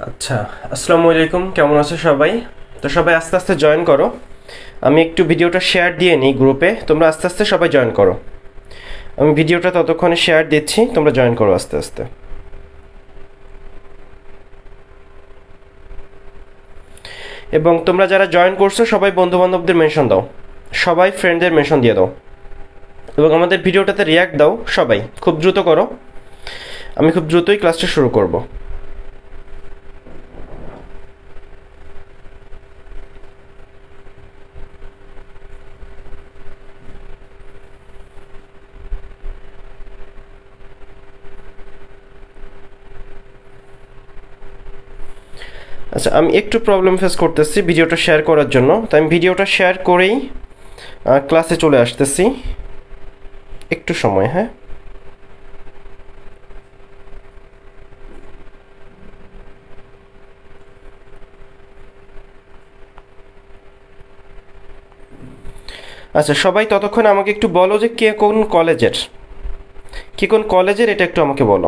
আচ্ছা, আসসালামু আলাইকুম। কেমন আছো সবাই? তো সবাই আস্তে আস্তে জয়েন করো। আমি একটু ভিডিওটা শেয়ার দিয়ে নিই গ্রুপে, তোমরা আস্তে আস্তে সবাই জয়েন করো। আমি ভিডিওটা ততক্ষণে শেয়ার দিচ্ছি, তোমরা জয়েন করো আস্তে আস্তে। এবং তোমরা যারা জয়েন করছো সবাই বন্ধু বান্ধবদের মেনশন দাও, সবাই ফ্রেন্ডদের মেনশন দিয়ে দাও এবং আমাদের ভিডিওটাতে রিয়াক্ট দাও। সবাই খুব দ্রুত করো, আমি খুব দ্রুতই ক্লাসটা শুরু করব। আচ্ছা, আমি একটু প্রবলেম ফেস করতেছি ভিডিওটা শেয়ার করার জন্য, তাই আমি ভিডিওটা শেয়ার করেই ক্লাসে চলে আসতেছি। একটু সময়, হ্যাঁ। আচ্ছা, সবাই ততক্ষণ আমাকে একটু বলো যে কে কোন কলেজের, এটা একটু আমাকে বলো।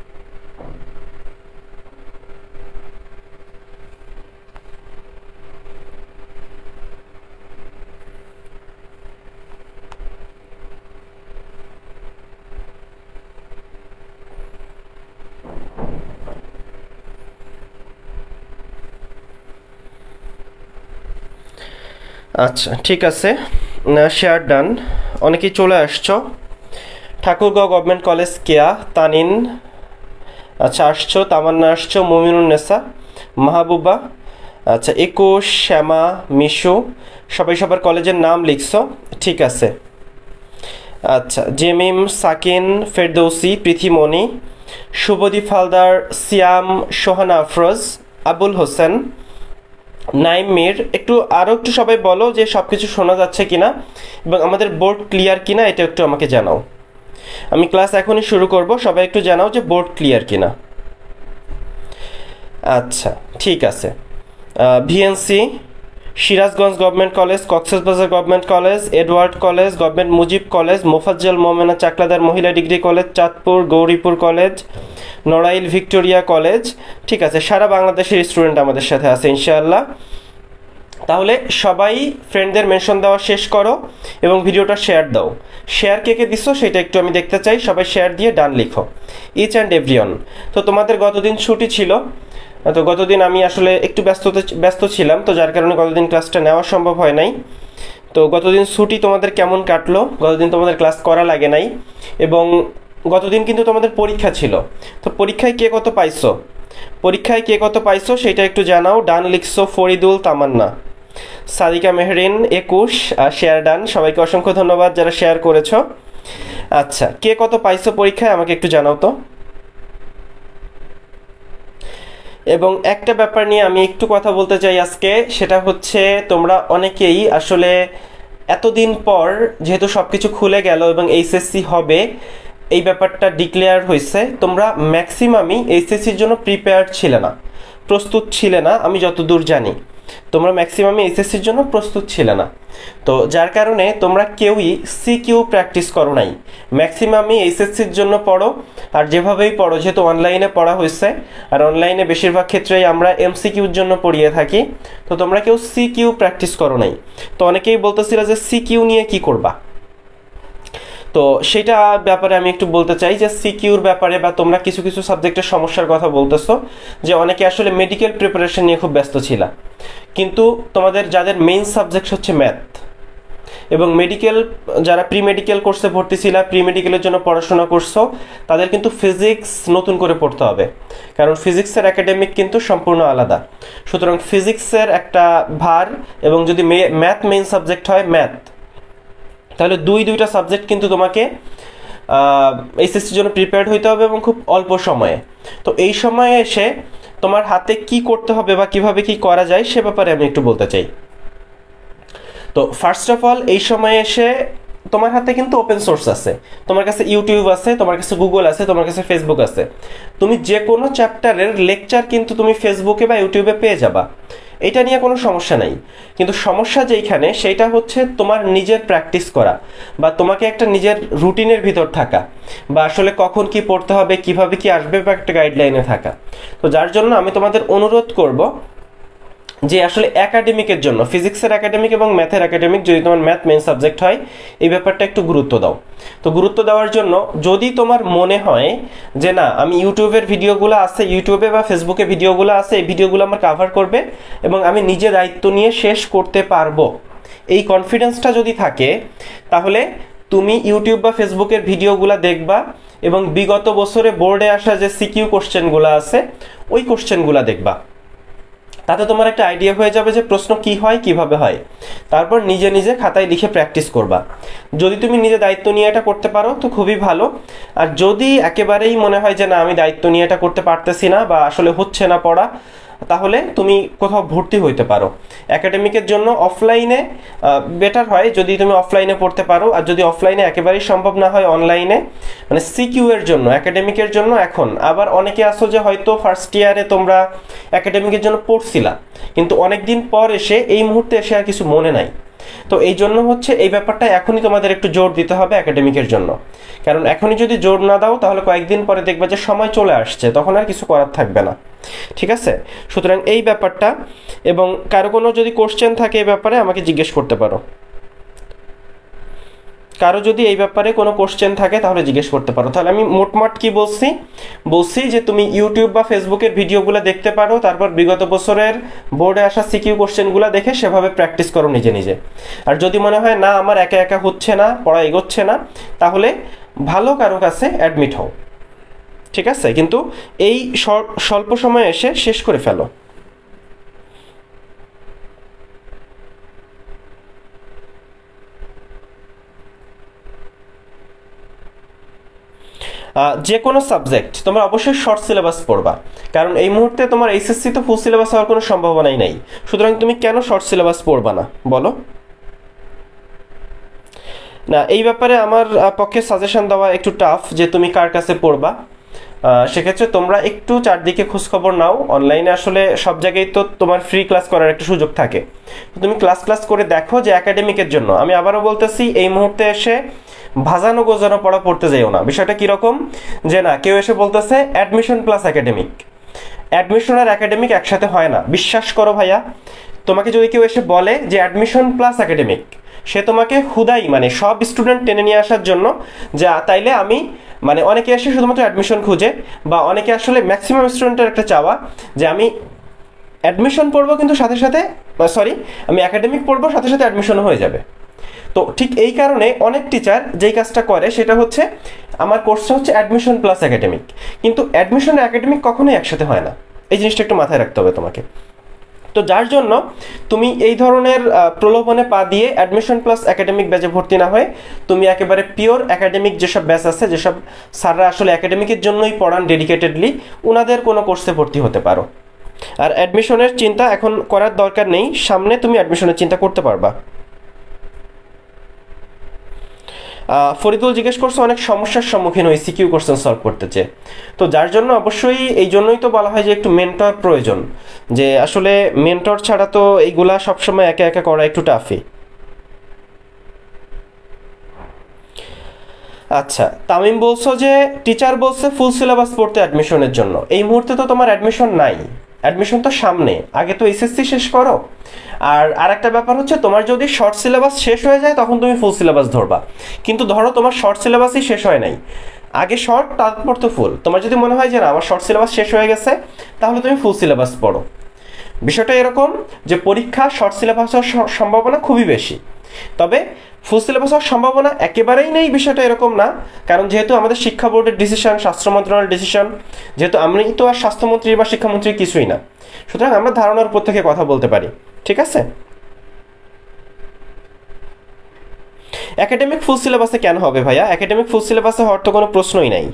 আচ্ছা, ঠিক আছে, শেয়ার ডান। অনেকেই চলে আসছো। ঠাকুরগাঁও গভর্নমেন্ট কলেজ, কেয়া, তানিন, আচ্ছা আসছো, তামান্না আসছো, মুমিনুন্নেসা, মাহবুবা, আচ্ছা একুশ, শ্যামা, মিশু, সবাই সবার কলেজের নাম লিখছো, ঠিক আছে। আচ্ছা, জেমিম, সাকিন, ফেরদৌসি, পৃথিমণি, শুভদীপ হালদার, সিয়াম, সোহানা আফরোজ, আবুল হোসেন, নাইম মির। আরও একটু সবাই বলো যে সব কিছু শোনা যাচ্ছে কিনা এবং আমাদের বোর্ড ক্লিয়ার কিনা, এটা একটু আমাকে জানাও। আমি ক্লাস এখনই শুরু করব, সবাই একটু জানাও যে বোর্ড ক্লিয়ার কিনা। আচ্ছা, ঠিক আছে। VNC, Sirajganj government college, Cox's Bazar government college, Edward college, government Mujib college, Mofazzal Momena Chakladar Mohila degree college, Chandpur Gouripur college, Narail Victoria college. ঠিক আছে, সারা বাংলাদেশের স্টুডেন্ট আমাদের সাথে আছে ইনশাআল্লাহ। তাহলে সবাই ফ্রেন্ডদের মেনশন দেওয়া শেষ করো এবং ভিডিওটা শেয়ার দাও। শেয়ার কে কে দিছো সেটা একটু আমি দেখতে চাই। সবাই শেয়ার দিয়ে ডান লিখো, ইচ অ্যান্ড এভরিওয়ান। তো তোমাদের গতদিন ছুটি ছিল, তো গতদিন আমি আসলে একটু ব্যস্ত ছিলাম, তো যার কারণে গতদিন ক্লাসটা নেওয়া সম্ভব হয় নাই। তো গতদিন ছুটি তোমাদের কেমন কাটলো? গতদিন তোমাদের ক্লাস করা লাগে নাই এবং গতদিন কিন্তু তোমাদের পরীক্ষা ছিল। তো পরীক্ষায় কে কত পাইছো সেটা একটু জানাও। ডান লিখছো ফরিদুল, তামান্না, সাদিকা মেহরিন 21, শেয়ার ডান। সবাইকে অসংখ্য ধন্যবাদ যারা শেয়ার করেছো। আচ্ছা, কে কত পাইছো পরীক্ষায় আমাকে একটু জানাও তো। এবং একটা ব্যাপার নিয়ে আমি একটু কথা বলতে চাই আজকে, সেটা হচ্ছে তোমরা অনেকেই আসলে এতদিন পর যেহেতু সব কিছু খুলে গেল এবং এইচএসসি হবে, এই ব্যাপারটা ডিক্লেয়ার হয়েছে, তোমরা ম্যাক্সিমামই এইচএসসির জন্য প্রস্তুত ছিলে না। আমি যতদূর জানি তোমরা ম্যাক্সিমামই এইচএসসির জন্য প্রস্তুত ছিলে না। তো যার কারণে তোমরা কেউই সিকিউ প্র্যাকটিস করো নাই। ম্যাক্সিমামই এইচএসসির জন্য পড়ো, আর যেভাবেই পড়ো, যেহেতু অনলাইনে পড়া হয়েছে আর অনলাইনে বেশিরভাগ ক্ষেত্রেই আমরা এমসিকিউর জন্য পড়িয়ে থাকি, তো তোমরা কেউ সিকিউ প্র্যাকটিস করো নাই। তো অনেকেই বলতেছিল যে সিকিউ নিয়ে কি করবা, তো সেটা ব্যাপারে আমি একটু বলতে চাই যে সিকিউর ব্যাপারে, বা তোমরা কিছু কিছু সাবজেক্টের সমস্যার কথা বলতেছো, যে অনেকে আসলে মেডিকেল প্রিপারেশন নিয়ে খুব ব্যস্ত ছিল, কিন্তু তোমাদের যাদের মেইন সাবজেক্ট হচ্ছে ম্যাথ এবং মেডিকেল, যারা প্রি মেডিকেল কোর্সে ভর্তি ছিল, প্রি মেডিকেলের জন্য পড়াশোনা করছো, তাদের কিন্তু ফিজিক্স নতুন করে পড়তে হবে, কারণ ফিজিক্সের একাডেমিক কিন্তু সম্পূর্ণ আলাদা। সুতরাং ফিজিক্সের একটা ভার, এবং যদি ম্যাথ মেইন সাবজেক্ট হয় ম্যাথ, তাহলে দুইটা সাবজেক্ট কিন্তু তোমাকে এইচএসসির জন্য প্রিপেয়ার্ড হইতে হবে এবং খুব অল্প সময়ে। তো এই সময়ে এসে তোমার হাতে কি করতে হবে বা কিভাবে কি করা যায় সে ব্যাপারে আমি একটু বলতে চাই। তো ফার্স্ট অফ অল, এই সময়ে এসে তোমার হাতে কিন্তু ওপেন সোর্স আছে, তোমার কাছে ইউটিউব আছে, তোমার কাছে গুগল আছে, তোমার কাছে ফেসবুক আছে। তুমি যে কোনো চ্যাপ্টারের লেকচার কিন্তু তুমি ফেসবুকে বা ইউটিউবে পেয়ে যাবা, এটা নিয়ে কোনো সমস্যা নাই। কিন্তু সমস্যা যেইখানে সেইটা হচ্ছে তোমার নিজের প্র্যাকটিস করা, বা তোমাকে একটা নিজের রুটিনের ভিতর থাকা, বা আসলে কখন কি পড়তে হবে, কিভাবে কি আসবে, বা একটা গাইডলাইনে থাকা। তো যার জন্য আমি তোমাদের অনুরোধ করব যে আসলে একাডেমিকের জন্য, ফিজিক্সের একাডেমিক এবং ম্যাথের একাডেমিক, যদি তোমার ম্যাথ মেন সাবজেক্ট হয়, এই ব্যাপারটা একটু গুরুত্ব দাও। তো গুরুত্ব দেওয়ার জন্য যদি তোমার মনে হয় যে না, আমি ইউটিউবের ভিডিওগুলো আছে, ইউটিউবে বা ফেসবুকে ভিডিওগুলো আছে, এই ভিডিওগুলো আমার কাভার করবে এবং আমি নিজে দায়িত্ব নিয়ে শেষ করতে পারবো, এই কনফিডেন্সটা যদি থাকে, তাহলে তুমি ইউটিউব বা ফেসবুকের ভিডিওগুলো দেখবা এবং বিগত বছরে বোর্ডে আসা যে সিকিউ কোশ্চেনগুলো আছে ওই কোশ্চেনগুলো দেখবা। তাতে তোমার একটা আইডিয়া হয়ে যাবে যে প্রশ্ন কি হয়, কিভাবে হয়। তারপর নিজে নিজে খাতায় লিখে প্র্যাকটিস করবা। যদি তুমি নিজে দায়িত্ব নিয়ে এটা করতে পারো তো খুবই ভালো। আর যদি একেবারেই মনে হয় যে না, আমি দায়িত্ব নিয়ে এটা করতে পারতেছি না বা আসলে হচ্ছে না পড়া, তাহলে তুমি কোথাও ভর্তি হইতে পারো। একাডেমিকের জন্য অফলাইনে বেটার হয় যদি তুমি অফলাইনে পড়তে পারো, আর যদি অফলাইনে একেবারেই সম্ভব না হয় অনলাইনে, মানে সিকিউ এর জন্য, একাডেমিকের জন্য। এখন আবার অনেকে আসো যে হয়তো ফার্স্ট ইয়ারে তোমরা একাডেমিকের জন্য পড়ছিলা, কিন্তু অনেক দিন পর এসে এই মুহূর্তে এসে আর কিছু মনে নাই। তো এই জন্য হচ্ছে এই ব্যাপারটা এখনই তোমাদের একটু জোর দিতে হবে একাডেমিকের জন্য, কারণ এখনই যদি জোর না দাও তাহলে কয়েকদিন পরে দেখবে যে সময় চলে আসছে, তখন আর কিছু করার থাকবে না। ঠিক আছে, সুতরাং এই ব্যাপারটা। এবং কারো কোনো যদি কোশ্চেন থাকে এই ব্যাপারে আমাকে জিজ্ঞেস করতে পারো। কারো যদি এই ব্যাপারে কোনো কোশ্চেন থাকে তাহলে জিজ্ঞেস করতে পারো। তাহলে আমি মোটমাট কি বলছি যে তুমি ইউটিউব বা ফেসবুকের ভিডিওগুলো দেখতে পারো, তারপর বিগত বছরের বোর্ডে আসা সিকিউ কোশ্চেনগুলো দেখে সেভাবে প্র্যাকটিস করো নিজে নিজে। আর যদি মনে হয় না আমার একা একা হচ্ছে না, পড়া এগোচ্ছে না, তাহলে ভালো কারো কাছে অ্যাডমিট হও। ঠিক আছে, কিন্তু এই স্বল্প সময়ে এসে শেষ করে ফেলো। যে কোনো সাবজেক্ট তোমরা অবশ্যই শর্ট সিলেবাস পড়বা, কারণ এই মুহূর্তে তোমার এইচএসসি তো ফুল সিলেবাস হওয়ার কোনো সম্ভাবনাই নাই। সুতরাং তুমি কেন শর্ট সিলেবাস পড়বা না বলো? না, এই ব্যাপারে আমার পক্ষে সাজেশন দেওয়া একটু টাফ যে তুমি কার কাছে পড়বা। সেক্ষেত্রে তোমরা একটু চারদিকে খোঁজখবর নাও। অনলাইনে আসলে সব জায়গায় তো তোমার ফ্রি ক্লাস করার একটা সুযোগ থাকে, তুমি ক্লাস করে দেখো যে একাডেমিকের জন্য। আমি আবারও বলতেছি, এই মুহূর্তে এসে ভাজানো গোজানো পড়া পড়তে যাইও না। বিষয়টা কীরকম যে না, কেউ এসে বলতেছে অ্যাডমিশন প্লাস একাডেমিক, অ্যাডমিশন আর একাডেমিক একসাথে হয় না। বিশ্বাস করো ভাইয়া, তোমাকে যদি কেউ এসে বলে যে অ্যাডমিশন প্লাস একাডেমিক, সে তোমাকে হুদাই মানে সব স্টুডেন্ট টেনে নিয়ে আসার জন্য, যা তাইলে আমি মানে অনেকে এসে শুধুমাত্র অ্যাডমিশন খুঁজে, বা অনেকে আসলে ম্যাক্সিমাম স্টুডেন্টের একটা চাওয়া যে আমি অ্যাডমিশন পড়বো কিন্তু সাথে সাথে আমি একাডেমিক পড়বো সাথে সাথে অ্যাডমিশনও হয়ে যাবে। তো ঠিক এই কারণে অনেক টিচার যেই কাজটা করে সেটা হচ্ছে, আমার কোর্সটা হচ্ছে অ্যাডমিশন প্লাস একাডেমিক, কিন্তু অ্যাডমিশন আর একাডেমিক কখনোই একসাথে হয় না। এই জিনিসটা একটু মাথায় রাখতে হবে তোমাকে। তো যার জন্য তুমি এই ধরনের প্রলোভনে পা দিয়ে অ্যাডমিশন প্লাস একাডেমিক ব্যাচে ভর্তি না হয়ে তুমি একেবারে পিওর একাডেমিক যেসব ব্যাচ আছে, যেসব স্যাররা আসলে একাডেমিকের জন্যই পড়ান ডেডিকেটেডলি, ওনাদের কোনো কোর্সে ভর্তি হতে পারো। আর অ্যাডমিশনের চিন্তা এখন করার দরকার নেই, সামনে তুমি অ্যাডমিশনের চিন্তা করতে পারবা। ফরিদুল জিজ্ঞেস করছে অনেক সমস্যার সম্মুখীন হই সিকিউ কোশ্চেন সলভ করতে চেয়ে। তো যার জন্য অবশ্যই এই জন্যই তো বলা হয় যে একটু মেন্টর প্রয়োজন, যে আসলে মেন্টর ছাড়া তো এইগুলা সবসময় একা একা করা একটু টাফই। আচ্ছা, তামিম বলছো যে টিচার বলছে ফুল সিলেবাস পড়তে অ্যাডমিশনের জন্য। এই মুহূর্তে তো তোমার অ্যাডমিশন নাই, অ্যাডমিশন তো সামনে, আগে তো এসএসসি শেষ করো। আর একটা ব্যাপার হচ্ছে, তোমার যদি শর্ট সিলেবাস শেষ হয়ে যায় তখন তুমি ফুল সিলেবাস ধরবা, কিন্তু ধরো তোমার শর্ট সিলেবাসই শেষ হয় নাই, আগে শর্ট তারপর তো ফুল। তোমার যদি মনে হয় যে না আমার শর্ট সিলেবাস শেষ হয়ে গেছে, তাহলে তুমি ফুল সিলেবাস পড়ো। বিষয়টা এরকম যে পরীক্ষা শর্ট সিলেবাস হওয়ার সম্ভাবনা খুবই বেশি, তবে ফুল সিলেবাস হওয়ার সম্ভাবনা একেবারেই নেই, বিষয়টা এরকম না। কারণ যেহেতু আমাদের শিক্ষা বোর্ডের ডিসিশন, স্বাস্থ্য মন্ত্রণালয়ের ডিসিশন, যেহেতু আমি তো আর স্বাস্থ্যমন্ত্রী বা শিক্ষামন্ত্রী কিছুই না, সুতরাং আমরা ধারণার উপর থেকে কথা বলতে পারি। ঠিক আছে, একাডেমিক ফুল সিলেবাসে কেন হবে ভাইয়া? একাডেমিক ফুল সিলেবাসে হওয়ার তো কোনো প্রশ্নই নাই।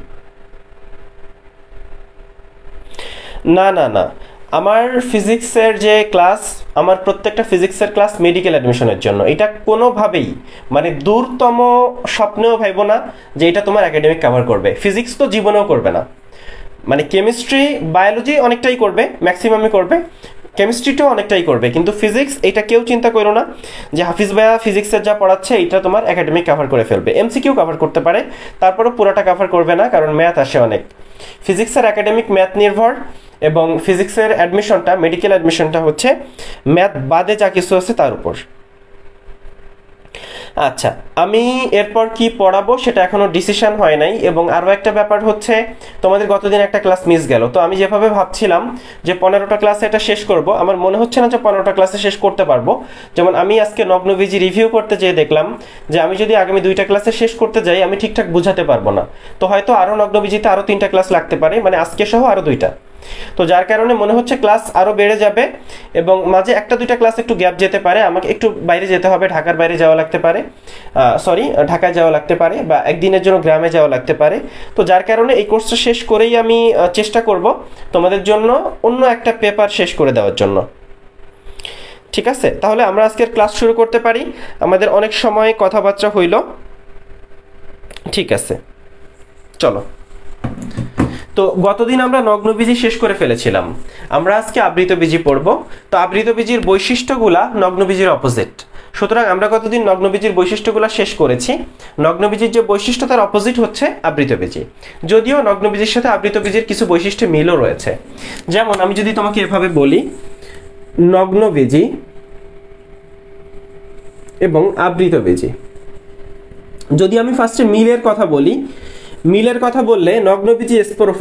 না, আমার ফিজিক্সের যে ক্লাস আমার প্রত্যেকটা ফিজিক্সের ক্লাস মেডিকেল অ্যাডমিশনের জন্য। এটা কোনোভাবেই মানে দূরতম স্বপ্নেও ভাইব না যে এটা তোমার একাডেমিক কভার করবে। ফিজিক্স তো জীবনেও করবে না, মানে কেমিস্ট্রি বায়োলজি অনেকটাই করবে, ম্যাক্সিমামই করবে, কেমিস্ট্রিটাও অনেকটাই করবে, কিন্তু ফিজিক্স এটা কেউ চিন্তা করো না যে হাফিজ ভাইয়া ফিজিক্সের যা পড়াচ্ছে এটা তোমার একাডেমিক কভার করে ফেলবে। এমসিকিউ কভার করতে পারে, তারপরও পুরোটা কভার করবে না, কারণ ম্যাথ আসে অনেক। ফিজিক্সের একাডেমিক ম্যাথ নির্ভর, এবং ফিজিক্সের অ্যাডমিশনটা মেডিকেল অ্যাডমিশনটা হচ্ছে ম্যাথ বাদে যা কিছু আছে তার উপর। আচ্ছা, আমি এরপর কি পড়াবো সেটা এখনো ডিসিশন হয় নাই। এবং আরও একটা ব্যাপার হচ্ছে, তোমাদের গতদিন একটা ক্লাস মিস গেল। তো আমি যেভাবে ভাবছিলাম যে 15টা ক্লাসে এটা শেষ করব, আমার মনে হচ্ছে না যে 15টা ক্লাসে শেষ করতে পারবো। যেমন আমি আজকে নগ্নবীজি রিভিউ করতে যেয়ে দেখলাম যে আমি যদি আগামী 2টা ক্লাসে শেষ করতে যাই আমি ঠিকঠাক বুঝাতে পারবো না। তো হয়তো আরও নগ্নবীজিতে আরও 3টা ক্লাস লাগতে পারে, মানে আজকে সহ আরও 2টা। তো যার কারণে মনে হচ্ছে ক্লাস আরও বেড়ে যাবে, এবং মাঝে 1-2টা ক্লাস একটু গ্যাপ যেতে পারে, আমাকে একটু বাইরে যেতে হবে, ঢাকার বাইরে যাওয়া লাগতে পারে, ঢাকায় যাওয়া লাগতে পারে, বা একদিনের জন্য গ্রামে যাওয়া লাগতে পারে। তো যার কারণে এই কোর্সটা শেষ করেই আমি চেষ্টা করব তোমাদের জন্য অন্য একটা পেপার শেষ করে দেওয়ার জন্য। ঠিক আছে, তাহলে আমরা আজকের ক্লাস শুরু করতে পারি। আমাদের অনেক সময় কথাবার্তা হইল, ঠিক আছে, চলো। তো গতদিন আমরা নগ্নবীজি শেষ করে ফেলেছিলাম, আমরা আজকে আবৃতবীজি পড়ব। তো আবৃতবীজির বৈশিষ্ট্যগুলা নগ্নবীজির অপোজিট, সুতরাং আমরা গতদিন নগ্নবীজির বৈশিষ্ট্যগুলো শেষ করেছি। নগ্নবীজির যে বৈশিষ্ট্য তার অপোজিট হচ্ছে আবৃতবীজি, যদিও নগ্নবীজির সাথে আবৃতবীজির কিছু বৈশিষ্ট্য মিলও রয়েছে। যেমন আমি যদি তোমাকে এভাবে বলি, নগ্নবীজি এবং আবৃতবীজি, যদি আমি ফার্স্টে মিলের কথা বলি, মিলের কথা বললে নগ্নবীজি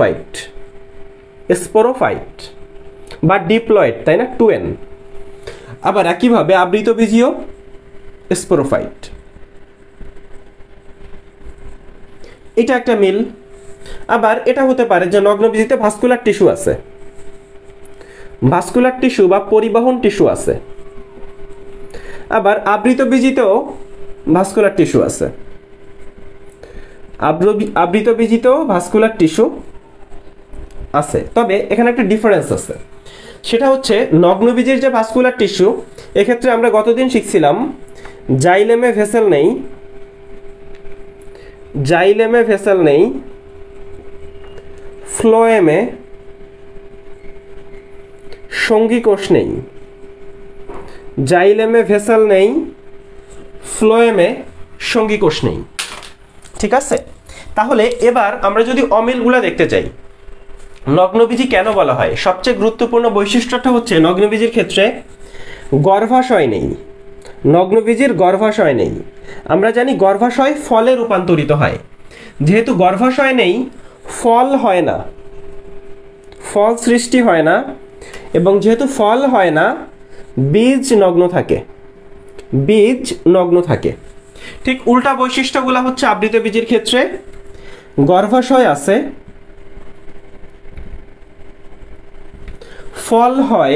স্পোরোফাইট বা ডিপ্লয়েড, তাই না, 2n। আবার একইভাবে আবৃতবীজিও স্পোরোফাইট, এটা একটা মিল। আবার এটা হতে পারে যে নগ্নবীজিতে ভাস্কুলার টিস্যু আছে, ভাস্কুলার টিস্যু বা পরিবহন টিস্যু আছে। আবার আবৃতবীজিতেও ভাস্কুলার টিস্যু আছে, আবৃতবীজিতেও ভাস্কুলার টিস্যু আছে। তবে এখানে একটা ডিফারেন্স আছে, সেটা হচ্ছে নগ্নবীজির যে ভাস্কুলার টিস্যু, এক্ষেত্রে আমরা গতদিন শিখছিলাম জাইলেমে ভেসেল নেই, ফ্লোয়েমে সঙ্গী কোষ নেই। জাইলেমে ভেসেল নেই, ফ্লোয়েমে সঙ্গী কোষ নেই। ঠিক আছে, তাহলে এবার আমরা যদি অমিলগুলা দেখতে চাই, নগ্নবীজি কেন বলা হয়, সবচেয়ে গুরুত্বপূর্ণ বৈশিষ্ট্যটা হচ্ছে নগ্নবীজির ক্ষেত্রে গর্ভাশয় নেই। নগ্নবীজির গর্ভাশয় নেই। আমরা জানি গর্ভাশয় ফলে রূপান্তরিত হয়, যেহেতু গর্ভাশয় নেই ফল হয় না, ফল সৃষ্টি হয় না, এবং যেহেতু ফল হয় না বীজ নগ্ন থাকে। ঠিক উল্টা বৈশিষ্ট্যগুলো হচ্ছে আবৃতবীজির ক্ষেত্রে, গর্ভাশয় আছে, ফল হয়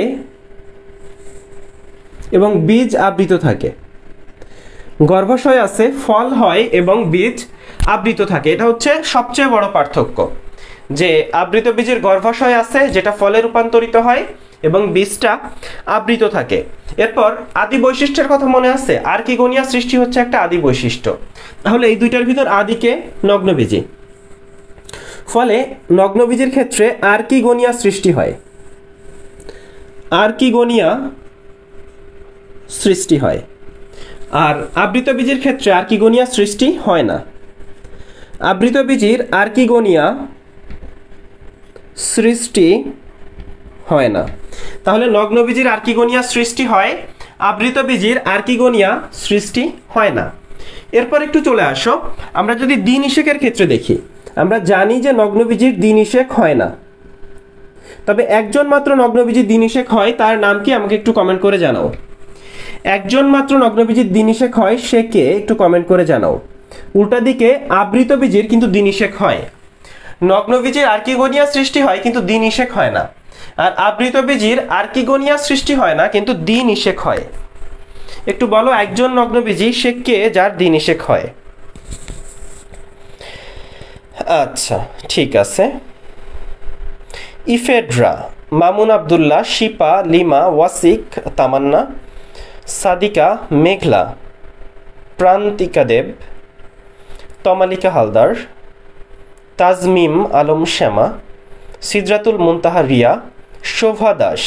এবং বীজ আবৃত থাকে। গর্ভাশয় আছে, ফল হয় এবং বীজ আবৃত থাকে। এটা হচ্ছে সবচেয়ে বড় পার্থক্য, যে আবৃতবীজের গর্ভাশয় আছে যেটা ফলে রূপান্তরিত হয় এবং বীজটা আবৃত থাকে। এরপর আদি বৈশিষ্ট্যের কথা মনে আছে, আর্কিগোনিয়া সৃষ্টি হচ্ছে একটা আদি বৈশিষ্ট্য। তাহলে এই দুইটার ভিতর আদিকে নগ্নবীজি, ফলে নগ্নবীজির ক্ষেত্রে আর্কিগোনিয়া সৃষ্টি হয়, আর আবৃতবীজির ক্ষেত্রে আর্কিগোনিয়া সৃষ্টি হয় না। আবৃতবীজির আর্কিগোনিয়া সৃষ্টি হয় না। তাহলে নগ্নবীজির আর্কিগোনিয়া সৃষ্টি হয়, আবৃতবীজির আর্কিগোনিয়া সৃষ্টি হয় না। এরপর একটু চলে আসো, আমরা যদি দ্বিনিষেকের ক্ষেত্রে দেখি, আমরা জানি যে নগ্নবীজির দ্বিনিষেক হয় না। তবে একজন মাত্র নগ্নবীজির দ্বিনিষেক হয়, তার নাম কি আমাকে একটু কমেন্ট করে জানাও। একজন মাত্র নগ্নবীজির দ্বিনিষেক হয়, সে কে একটু কমেন্ট করে জানাও। উল্টা দিকে আবৃতবীজির কিন্তু দ্বিনিষেক হয়। নগ্নবীজির আর্কিগোনিয়া সৃষ্টি হয় কিন্তু দ্বিনিষেক হয় না, আর আবৃতবীজির আর্কিগোনিয়া সৃষ্টি হয় না কিন্তু দ্বিনিষেক হয়। একটু বলো একজন নগ্নবীজি সে কে যার দ্বিনিষেক হয়। আচ্ছা ঠিক আছে, ইফেড্রা মামুন আব্দুল্লাহ, শিপা, লিমা, ওয়াসিক, তামান্না, সাদিকা, মেঘলা, প্রান্তিকা দেব, তমালিকা হালদার, তাজমিম আলম শ্যামা, সিদরাতুল মুনতাহা রিয়া, শোভা দাস,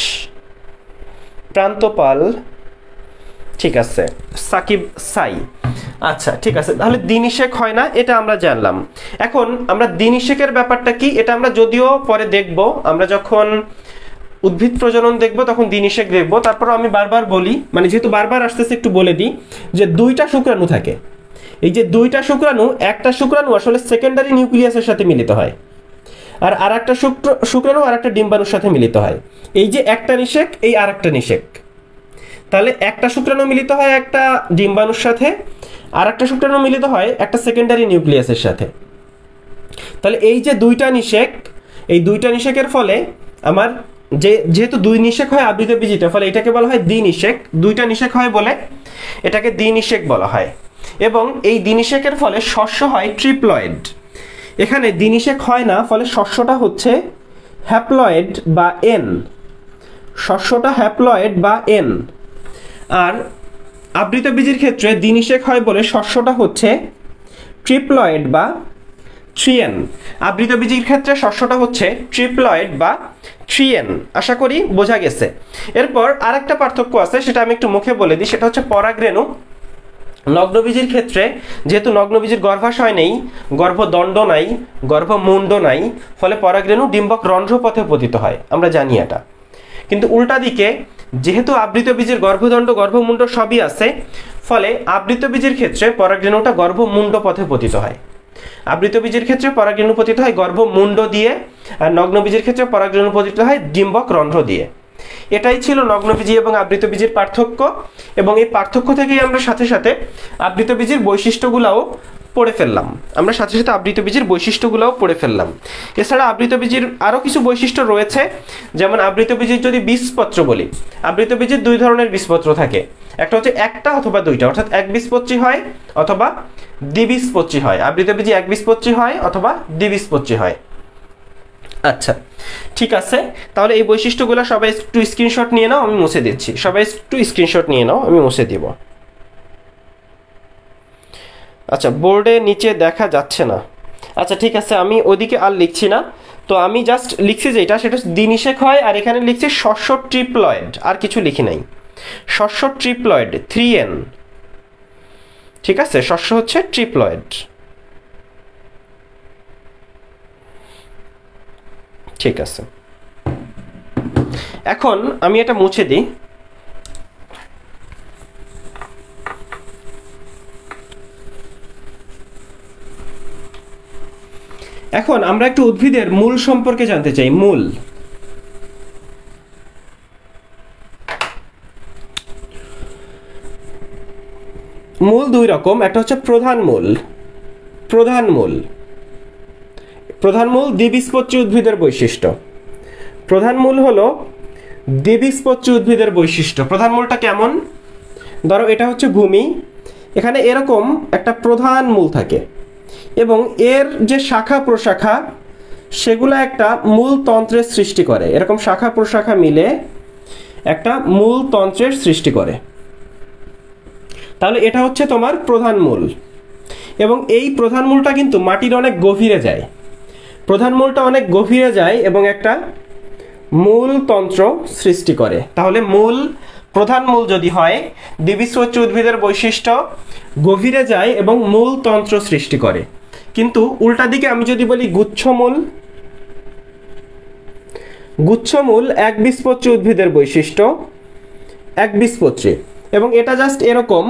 প্রান্তপাল, ঠিক আছে, সাকিব সাই। আচ্ছা ঠিক আছে, তাহলে দিনিশেক হয় না, এটা আমরা জানলাম। এখন আমরা দিনিশেকের ব্যাপারটা কি, এটা আমরা যদিও পরে দেখব, আমরা যখন উদ্ভিদ প্রজনন দেখব তখন দিনিশেক দেখব। তারপর আমি বারবার বলি, মানে যেহেতু বারবার আসতেছে একটু বলে দিই, যে দুইটা শুক্রাণু থাকে। এই যে দুইটা শুক্রাণু, একটা শুক্রাণু আসলে সেকেন্ডারি নিউক্লিয়াসের সাথে মিলিত হয়, আর আরেকটা শুক্রাণু আরেকটা ডিম্বাণুর সাথে মিলিত হয়। এই যে একটা নিষেক, এই আরেকটা নিষেক। তাহলে একটা শুক্রাণু মিলিত হয় একটা ডিম্বাণুর সাথে, আর একটা শুক্রাণু মিলিত হয় একটা সেকেন্ডারি নিউক্লিয়াসের সাথে। তাহলে এই যে দুইটা নিষেক, এই দুইটা নিষেকের ফলে আমার যেহেতু দুই নিষেক হয় আবৃতবীজিতে, ফলে এটাকে বলা হয় দ্বিনিষেক। দুইটা নিষেক হয় বলে এটাকে দ্বিনিষেক বলা হয়। এবং এই দ্বিনিষেকের ফলে শস্য হয় ট্রিপ্লয়েড। এখানে দ্বিনিষেক হয় না, ফলে শস্যটা হচ্ছে হ্যাপ্লয়েড বা এন। শস্যটা হ্যাপ্লয়েড বা এন। আর আবৃতবীজির ক্ষেত্রে দ্বিনিষেক হয় বলে শস্যটা হচ্ছে ট্রিপ্লয়েড বা থ্রিএন। আবৃতবীজির ক্ষেত্রে শস্যটা হচ্ছে ট্রিপ্লয়েড বা থ্রিএন। আশা করি বোঝা গেছে। এরপর আরেকটা পার্থক্য আছে, সেটা আমি একটু মুখে বলে দিই, সেটা হচ্ছে পরাগরেণু। নগ্নবীজির ক্ষেত্রে যেহেতু নগ্নবীজির গর্ভাশয় নেই, গর্ভদণ্ড নাই, গর্ভমুণ্ড নাই, ফলে পরাগরেণু ডিম্বক রন্ধ্রপথে পতিত হয়, আমরা জানি এটা। কিন্তু উল্টা দিকে যেহেতু আবৃতবীজের গর্ভদণ্ড গর্ভমুণ্ড সবই আছে, ফলে আবৃতবীজের ক্ষেত্রে পরাগরেণুটা গর্ভমুণ্ড পথে পতিত হয়। আবৃতবীজের ক্ষেত্রে পরাগরেণু পতিত হয় গর্ভমুণ্ড দিয়ে, আর নগ্নবীজের ক্ষেত্রে পরাগরেণু পতিত হয় ডিম্বক রন্ধ্র দিয়ে। এটাই ছিল নগ্নবীজি এবং আবৃতবীজির পার্থক্য। এবং এই পার্থক্য থেকেই আমরা সাথে সাথে আবৃতবীজির বৈশিষ্ট্যগুলোও পড়ে ফেললাম। এছাড়া আবৃতবীজির আরও কিছু বৈশিষ্ট্য রয়েছে, যেমন আবৃতবীজির যদি বীজপত্র বলি, আবৃতবীজির দুই ধরনের বীজপত্র থাকে। একটা হচ্ছে একটা অথবা দুইটা, অর্থাৎ একবীজপত্রী হয় অথবা দ্বিবীজপত্রী হয়। আবৃতবীজি একবীজপত্রী হয় অথবা দ্বিবীজপত্রী হয়। আচ্ছা ঠিক আছে, তাহলে এই বৈশিষ্ট্যগুলো সবাই একটু স্ক্রিনশট নিয়ে নাও, আমি মুছে দিচ্ছি। সবাই একটু স্ক্রিনশট নিয়ে নাও, আমি মুছে দিব। আচ্ছা, বোর্ডে নিচে দেখা যাচ্ছে না। আচ্ছা ঠিক আছে, আমি ওদিকে আর লিখছি না। তো আমি জাস্ট লিখছি যেটা, সেটা দ্বিনিষেক হয়, আর এখানে লিখছি শস্য ট্রিপ্লয়েড, আর কিছু লিখি নাই। শস্য ট্রিপ্লয়েড 3N, ঠিক আছে, শস্য হচ্ছে ট্রিপ্লয়েড। ঠিক আছে, এখন আমি এটা মুছে দিই। এখন আমরা একটু উদ্ভিদের মূল সম্পর্কে জানতে চাই। মূল দুই রকম, একটা হচ্ছে প্রধান মূল দ্বিবীজপত্রী উদ্ভিদের বৈশিষ্ট্য। প্রধান মূল হলো দ্বিবীজপত্রী উদ্ভিদের বৈশিষ্ট্য। প্রধান মূলটা কেমন? ধরো এটা হচ্ছে ভূমি, এখানে এরকম একটা প্রধান মূল থাকে এবং এর যে শাখা প্রশাখা সেগুলো একটা মূল তন্ত্রের সৃষ্টি করে। এরকম শাখা প্রশাখা মিলে একটা মূল তন্ত্রের সৃষ্টি করে। তাহলে এটা হচ্ছে তোমার প্রধান মূল। এবং এই প্রধান মূলটা কিন্তু মাটির অনেক গভীরে যায়। প্রধান মূলটা অনেক গভীরে যায় এবং একটা মূল তন্ত্র সৃষ্টি করে। তাহলে প্রধান মূল যদি হয়, দ্বিবীজপত্রী উদ্ভিদের বৈশিষ্ট্য গভীরে যায় এবং মূল তন্ত্র সৃষ্টি করে। কিন্তু উল্টা দিকে আমি যদি বলি গুচ্ছমূল একবীজপত্রী উদ্ভিদের বৈশিষ্ট্য একবীজপত্রী, এবং এটা জাস্ট এরকম,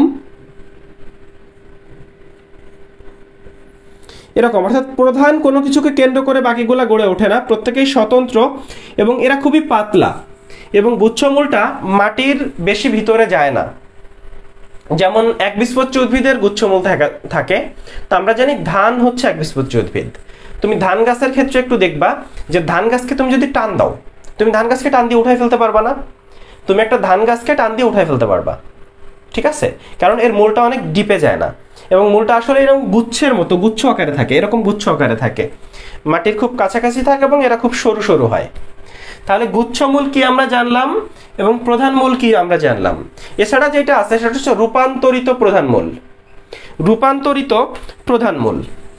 অর্থাৎ প্রধান কোনো কিছুকে কেন্দ্র করে বাকিগুলা গড়ে ওঠে না, প্রত্যেকেই স্বতন্ত্র এবং এরা খুবই পাতলা। এবং গুচ্ছমূলটা মাটির বেশি ভিতরে যায় না। যেমন একবীজপত্রী উদ্ভিদের গুচ্ছমূল থাকে, তো আমরা জানি ধান হচ্ছে একবীজপত্রী উদ্ভিদ। তুমি ধান গাছের ক্ষেত্রে একটু দেখবা যে ধান গাছকে তুমি যদি টান দাও, তুমি ধান গাছকে টান দিয়ে উঠাই ফেলতে পারবা না। তুমি একটা ধান গাছকে টান দিয়ে উঠাই ফেলতে পারবা, ঠিক আছে, কারণ এর মূলটা অনেক ডিপে যায় না এবং মূলটা আসলে এরকম গুচ্ছের মতো গুচ্ছ আকারে থাকে, এরকম গুচ্ছ আকারে থাকে, মাটির খুব কাছাকাছি থাকে এবং এরা খুব সরু সরু হয়। তাহলে গুচ্ছমূল কি আমরা জানলাম এবং প্রধানমূল কি আমরা জানলাম। এছাড়া যেটা আছে সেটা হচ্ছে রূপান্তরিত প্রধানমূল। রূপান্তরিত প্রধানমূল,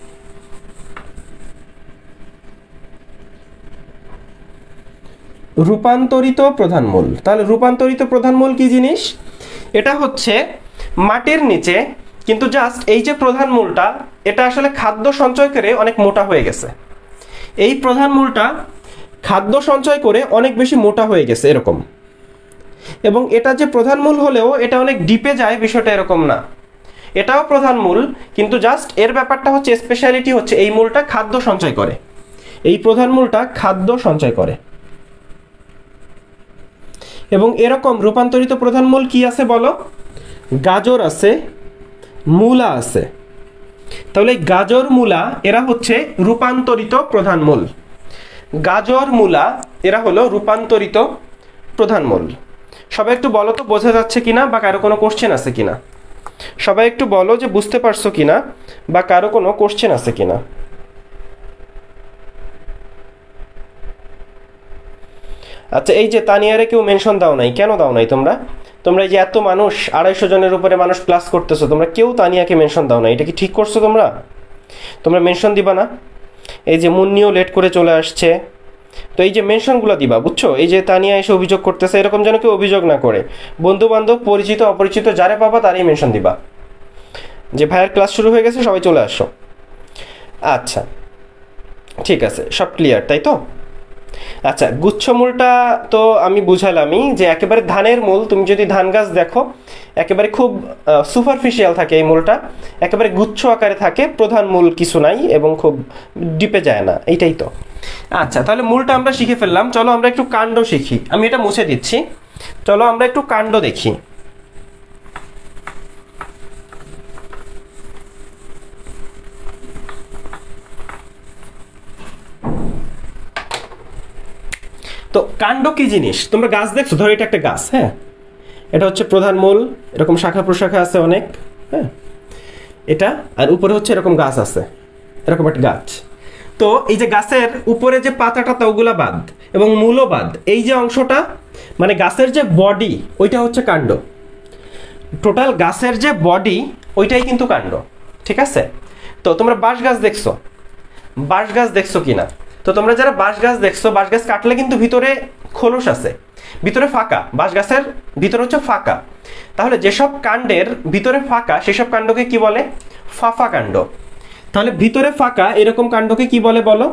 রূপান্তরিত প্রধানমূল। তাহলে রূপান্তরিত প্রধানমূল কি জিনিস? এটা হচ্ছে মাটির নিচে, কিন্তু জাস্ট এই যে প্রধানমূলটা এটা আসলে খাদ্য সঞ্চয় করে অনেক মোটা হয়ে গেছে। এই প্রধানমূলটা খাদ্য সঞ্চয় করে অনেক বেশি মোটা হয়ে গেছে এরকম, এবং এটা যে প্রধানমূল হলেও এটা অনেক ডিপে যায়, বিষয়টা এরকম না। এটাও প্রধানমূল, কিন্তু জাস্ট এর ব্যাপারটা হচ্ছে স্পেশালিটি হচ্ছে এই মূলটা খাদ্য সঞ্চয় করে, এই প্রধানমূলটা খাদ্য সঞ্চয় করে। এবং এরকম রূপান্তরিত প্রধানমূল কি আছে বলো? গাজর আছে, মূলা আছে। তাহলে গাজর মূলা এরা হচ্ছে রূপান্তরিত প্রধানমূল। গাজর মূলা এরা হলো রূপান্তরিত প্রধানমূল। সবাই একটু বলো তো বোঝা যাচ্ছে কিনা, বা কারো কোনো কোশ্চেন আছে কিনা? সবাই একটু বলো যে বুঝতে পারছো কিনা, বা কারো কোনো কোশ্চেন আছে কিনা। আচ্ছা, এই যে তানিয়ারে কেউ মেনশন দাও নাই, কেন দাও নাই তোমরা? তোমরা এই যে এত মানুষ, 250 জনের উপরে মানুষ ক্লাস করতেছো, তোমরা কেউ তানিয়াকে মেনশন দাও না। এটা কি ঠিক করছো তোমরা? তোমরা মেনশন দিবা না? এই যে মুন্নিও লেট করে চলে আসছে, তো এই যে মেনশনগুলো দিবা, বুঝছো? এই যে তানিয়া এসে অভিযোগ করতেছে, এরকম যেন কেউ অভিযোগ না করে। বন্ধু বান্ধব, পরিচিত অপরিচিত যারা পাবা তারই মেনশন দিবা যে ভাইয়ের ক্লাস শুরু হয়ে গেছে, সবাই চলে আসো। আচ্ছা ঠিক আছে, সব ক্লিয়ার তাই তো? আচ্ছা, গুচ্ছমূলটা তো আমি বুঝালামই যে একেবারে ধানের মূল, তুমি যদি ধান গাছ দেখো একেবারে খুব সুপারফিশিয়াল থাকে এই মূলটা, একেবারে গুচ্ছ আকারে থাকে, প্রধান মূল কিছু নাই এবং খুব ডিপে যায় না, এইটাই তো। আচ্ছা, তাহলে মূলটা আমরা শিখে ফেললাম, চলো আমরা একটু কাণ্ড শিখি। আমি এটা মুছে দিচ্ছি, চলো আমরা একটু কাণ্ড দেখি। তো কাণ্ড কি জিনিস? তোমরা গাছ দেখছো, ধরো এটা একটা গাছ, হ্যাঁ, এটা হচ্ছে প্রধান মূল, এরকম শাখা প্রশাখা আছে অনেক, হ্যাঁ, এটা, আর উপরে হচ্ছে এরকম গাছ আছে, এরকম একটা গাছ। তো এই যে গাছের উপরে যে পাতাটা ওগুলা বাদ এবং মূলও বাদ, এই যে অংশটা মানে গাছের যে বডি, ওইটা হচ্ছে কাণ্ড। টোটাল গাছের যে বডি ওইটাই কিন্তু কাণ্ড, ঠিক আছে? তো তোমরা বাঁশ গাছ দেখছো, বাঁশ গাছ দেখছো কিনা? তো তোমরা যারা বাঁশ গাছ দেখছো, বাঁশ গাছ কাটলে কিন্তু ভিতরে খোলস আছে, ভিতরে ফাঁকা, বাঁশ গাছের ভিতরে হচ্ছে ফাঁকা। তাহলে যেসব কাণ্ডের ভিতরে ফাঁকা সেসব কাণ্ডকে কি বলে? ফাফা কাণ্ড। তাহলে ভিতরে ফাঁকা এরকম কাণ্ডকে কি বলে বলো?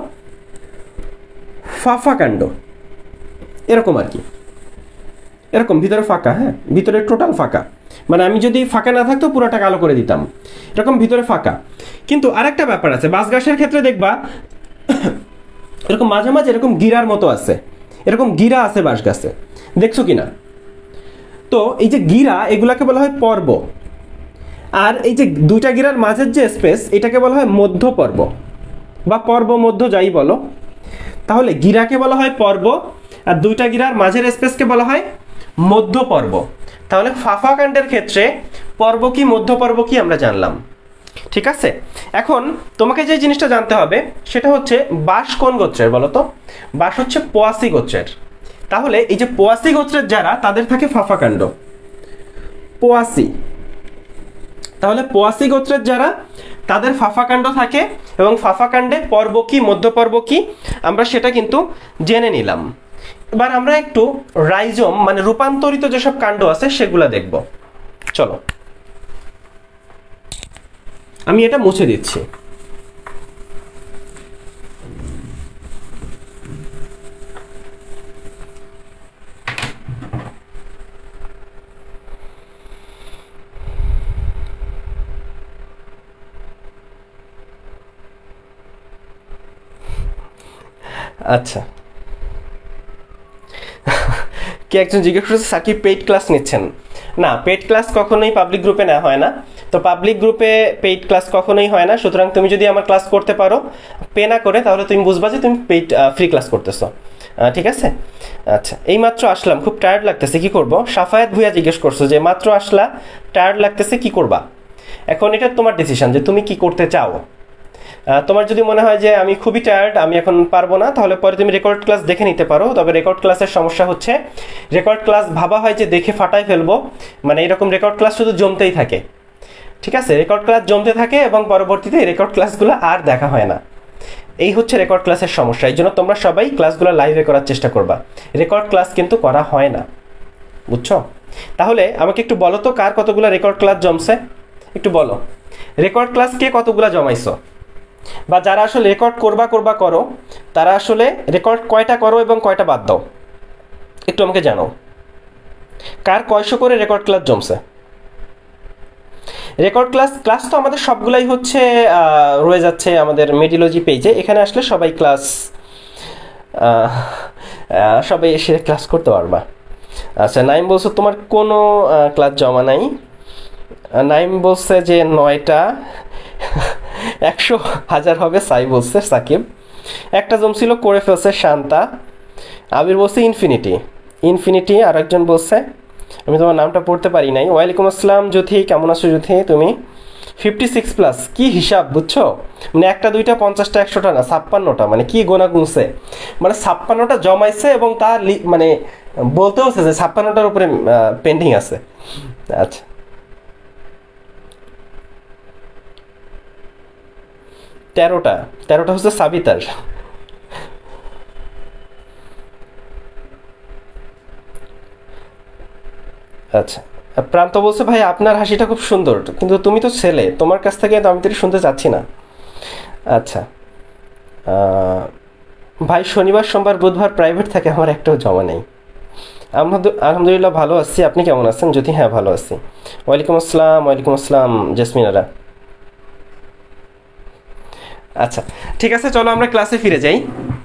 ফাফা কাণ্ড। এরকম আর কি, এরকম ভিতরে ফাঁকা, হ্যাঁ, ভিতরে টোটাল ফাঁকা, মানে আমি যদি ফাঁকা না থাকতো পুরোটা কালো করে দিতাম, এরকম ভিতরে ফাঁকা। কিন্তু আরেকটা ব্যাপার আছে, বাঁশ গাছের ক্ষেত্রে দেখবা এরকম মাঝে মাঝে এরকম গিরার মতো আছে, এরকম গিরা আছে বাঁশ গাছে, দেখছো কিনা? তো এই যে গিরা এগুলাকে বলা হয় পর্ব, আর এই যে দুইটা গিরার মাঝের যে স্পেস এটাকে বলা হয় মধ্য পর্ব বা পর্ব মধ্য, যাই বলো। তাহলে গিরাকে বলা হয় পর্ব, আর দুইটা গিরার মাঝের স্পেসকে বলা হয় মধ্য পর্ব। তাহলে ফাফা কাণ্ডের ক্ষেত্রে পর্ব কি মধ্য পর্ব কি আমরা জানলাম, ঠিক আছে? এখন তোমাকে যে জিনিসটা জানতে হবে সেটা হচ্ছে বাঁশ কোন গোত্রের বলো তো? বাঁশ হচ্ছে পোয়াসি গোত্রের। তাহলে এই যে পোয়াসি গোত্রের যারা, তাদের থাকে ফাফা কাণ্ড, পোয়াসি। তাহলে পোয়াসি গোত্রের যারা, তাদের ফাফা কাণ্ড থাকে, এবং ফাফা কাণ্ডে পর্ব কি মধ্য পর্ব কি আমরা সেটা কিন্তু জেনে নিলাম। এবার আমরা একটু রাইজোম মানে রূপান্তরিত যেসব কাণ্ড আছে সেগুলা দেখব। চলো আমি এটা মুছে দিচ্ছি। আচ্ছা, কে একজন জিজ্ঞেস করছে সাকিব পেইড ক্লাস নিচ্ছেন? না, পেইড ক্লাস কখনোই পাবলিক গ্রুপে নেওয়া হয় না। তো পাবলিক গ্রুপে পেইড ক্লাস কখনোই হয় না। সুতরাং তুমি যদি আমার ক্লাস করতে পারো পে না করে, তাহলে তুমি বুঝবা যে তুমি পেইড ফ্রি ক্লাস করতেছো, ঠিক আছে? আচ্ছা, এই মাত্র আসলাম, খুব টায়ার্ড লাগতেছে, কি করব? সাফায়াত ভুইয়া জিজ্ঞেস করছো যে মাত্র আসলা, টায়ার্ড লাগতেছে, কি করবা? এখন এটা তোমার ডিসিশন যে তুমি কি করতে চাও। তোমার যদি মনে হয় যে আমি খুবই টায়ার্ড, আমি এখন পারবো না, তাহলে পরে তুমি রেকর্ড ক্লাস দেখে নিতে পারো। তবে রেকর্ড ক্লাসের সমস্যা হচ্ছে, রেকর্ড ক্লাস ভাবা হয় যে দেখে ফাটাই ফেলবো, মানে এরকম রেকর্ড ক্লাস শুধু জমতেই থাকে। ঠিক আছে, রেকর্ড ক্লাস জমতে থাকে এবং পরবর্তীতে রেকর্ড ক্লাসগুলো আর দেখা হয় না। এই হচ্ছে রেকর্ড ক্লাসের সমস্যা। এই জন্য তোমরা সবাই ক্লাসগুলো লাইভে করার চেষ্টা করবা, রেকর্ড ক্লাস কিন্তু করা হয় না, বুঝছো? তাহলে আমাকে একটু বলো তো, কার কতগুলো রেকর্ড ক্লাস জমছে একটু বলো। রেকর্ড ক্লাস কে কতগুলো জমাইছো, বা যারা আসলে রেকর্ড করো তারা আসলে রেকর্ড কয়টা করো এবং কয়টা বাদ দাও, একটু আমাকে জানাও। কার কয়শো করে রেকর্ড ক্লাস জমছে? রেকর্ড ক্লাস তো আমাদের সবগুলাই হচ্ছে রয়ে যাচ্ছে আমাদের মেডিলজি পেজে। এখানে আসলে সবাই ক্লাস সবাই এসে ক্লাস করতে পারবা। আচ্ছা, নাইম বলছো তোমার কোনো ক্লাস জমা নাই। নাইম বলছে যে 9টা, 100 1000 হবে। সাই বলছে, সাকিব একটা জমছিল করে ফেলছে, শান্তা। আবির বলছে ইনফিনিটি। আর একজন বলছে, আমি তোমার নামটা পড়তে পারি নাই। ওয়ালাইকুম আসসালাম জ্যোতি, কেমন আছো জ্যোতি তুমি? 56 প্লাস কি হিসাব, বুঝছো? মানে 1টা 2টা 50টা 100টা না, 56টা, মানে কি গোনা গুনছে, মানে 56টা জমাইছে এবং তার মানে বলতে হচ্ছে যে 56টার উপরে পেন্ডিং আছে। আচ্ছা, 13টা হচ্ছে সাবিতার। আচ্ছা, প্রান্ত বলছে ভাই আপনার হাসিটা খুব সুন্দর, কিন্তু তুমি তো ছেলে, তোমার কাছ থেকে তো আমি তো শুনতে চাচ্ছি না। আচ্ছা ভাই, শনিবার সোমবার বুধবার প্রাইভেট থাকে, আমার একটাও জমা নেই। আলহামদুলিল্লাহ ভালো আছি, আপনি কেমন আছেন জ্যোতি? হ্যাঁ ভালো আছি। ওয়ালাইকুম আসসালাম জেসমিনারা। আচ্ছা ঠিক আছে, চলো আমরা ক্লাসে ফিরে যাই।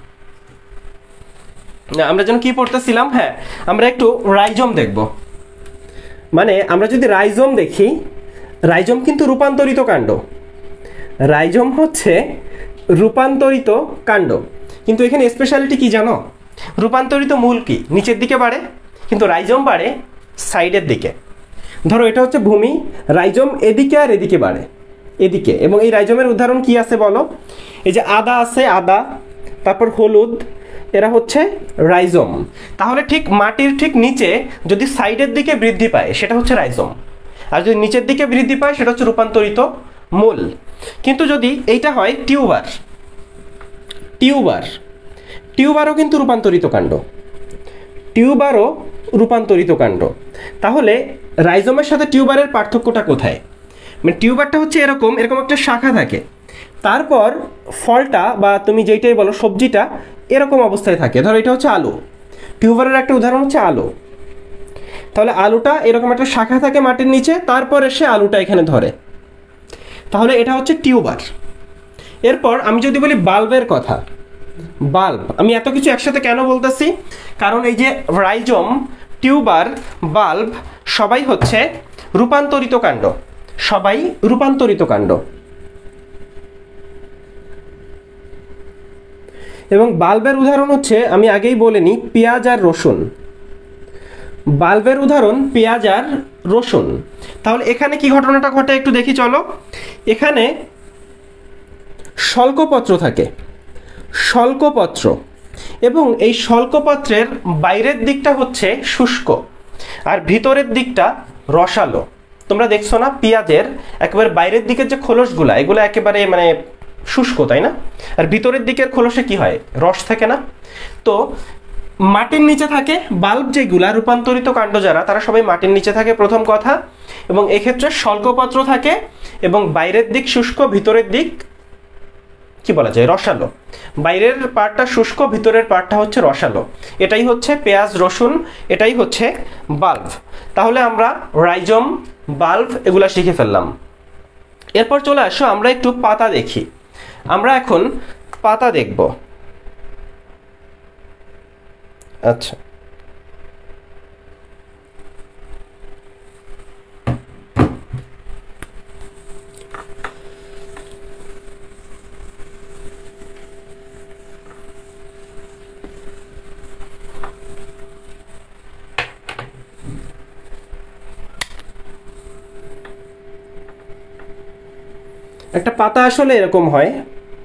আমরা যেন কি পড়তেছিলাম, হ্যাঁ আমরা একটু রাইজম দেখব। মানে আমরা যদি রাইজম দেখি, রাইজম কিন্তু রূপান্তরিত কাণ্ড, রাইজম হচ্ছে রূপান্তরিত কাণ্ড। কিন্তু এখানে স্পেশালিটি কি জানো? রূপান্তরিত মূল কি নিচের দিকে বাড়ে, কিন্তু রাইজম বাড়ে সাইডের দিকে। ধরো এটা হচ্ছে ভূমি, রাইজম এদিকে আর এদিকে বাড়ে, এদিকে। এবং এই রাইজমের উদাহরণ কি আছে বলো? এই যে আদা আছে, আদা, তারপর হলুদ, এরা হচ্ছে রাইজম। তাহলে ঠিক মাটির ঠিক নিচে যদি সাইডের দিকে বৃদ্ধি পায় সেটা হচ্ছে রাইজম, আর যদি নিচের দিকে বৃদ্ধি পায় সেটা হচ্ছে রূপান্তরিত মূল। কিন্তু যদি এইটা হয় টিউবারও কিন্তু রূপান্তরিত কাণ্ড, রূপান্তরিত কাণ্ড। তাহলে রাইজমের সাথে টিউবারের পার্থক্যটা কোথায়? মানে টিউবারটা হচ্ছে এরকম একটা শাখা থাকে, তারপর ফলটা বা তুমি যেইটাই বলো সবজিটা এরকম অবস্থায় থাকে। ধরো এটা হচ্ছে আলু, টিউবারের একটা উদাহরণ হচ্ছে আলু। তাহলে আলুটা এরকম একটা শাখা থাকে মাটির নিচে, তারপর এসে আলুটা এখানে ধরে, তাহলে এটা হচ্ছে টিউবার। এরপর আমি যদি বলি বাল্বের কথা, বাল্ব, আমি এত কিছু একসাথে কেন বলতেছি? কারণ এই যে রাইজম, টিউবার, বাল্ব সবাই হচ্ছে রূপান্তরিত কাণ্ড, সবাই রূপান্তরিত কাণ্ড। এবং বাল্বের উদাহরণ হচ্ছে, আমি আগেই বলিনি, পেঁয়াজ আর রসুন। বাল্বের উদাহরণ পেঁয়াজ আর রসুন। তাহলে এখানে কি ঘটনাটা ঘটে একটু দেখি চলো। এখানে শল্কপত্র থাকে, শল্কপত্র, এবং এই শল্কপত্রের বাইরের দিকটা হচ্ছে শুষ্ক আর ভিতরের দিকটা রসালো। তোমরা দেখছো না পেঁয়াজের একেবারে বাইরের দিকের যে খোলসগুলা, এগুলো একেবারে মানে শুষ্ক, তাই না? আর ভিতরের দিকের খোলসে কি হয়? রস থাকে না? তো মাটির নিচে থাকে বাল্ব, যেগুলা রূপান্তরিত কাণ্ড যারা, তারা সবাই মাটির নিচে থাকে, প্রথম কথা। এবং এক্ষেত্রে শল্কপত্র থাকে এবং বাইরের দিক শুষ্ক, ভিতরের দিক কি বলা যায়? রসালো। বাইরের পার্টটা শুষ্ক, ভিতরের পার্টটা হচ্ছে রসালো। এটাই হচ্ছে পেঁয়াজ রসুন, এটাই হচ্ছে বাল্ব। তাহলে আমরা রাইজম, বাল্ব এগুলা শিখে ফেললাম। এরপর চলে আসো আমরা একটু পাতা দেখি। আমরা এখন পাতা দেখব। আচ্ছা, একটা পাতা আসলে এরকম হয়,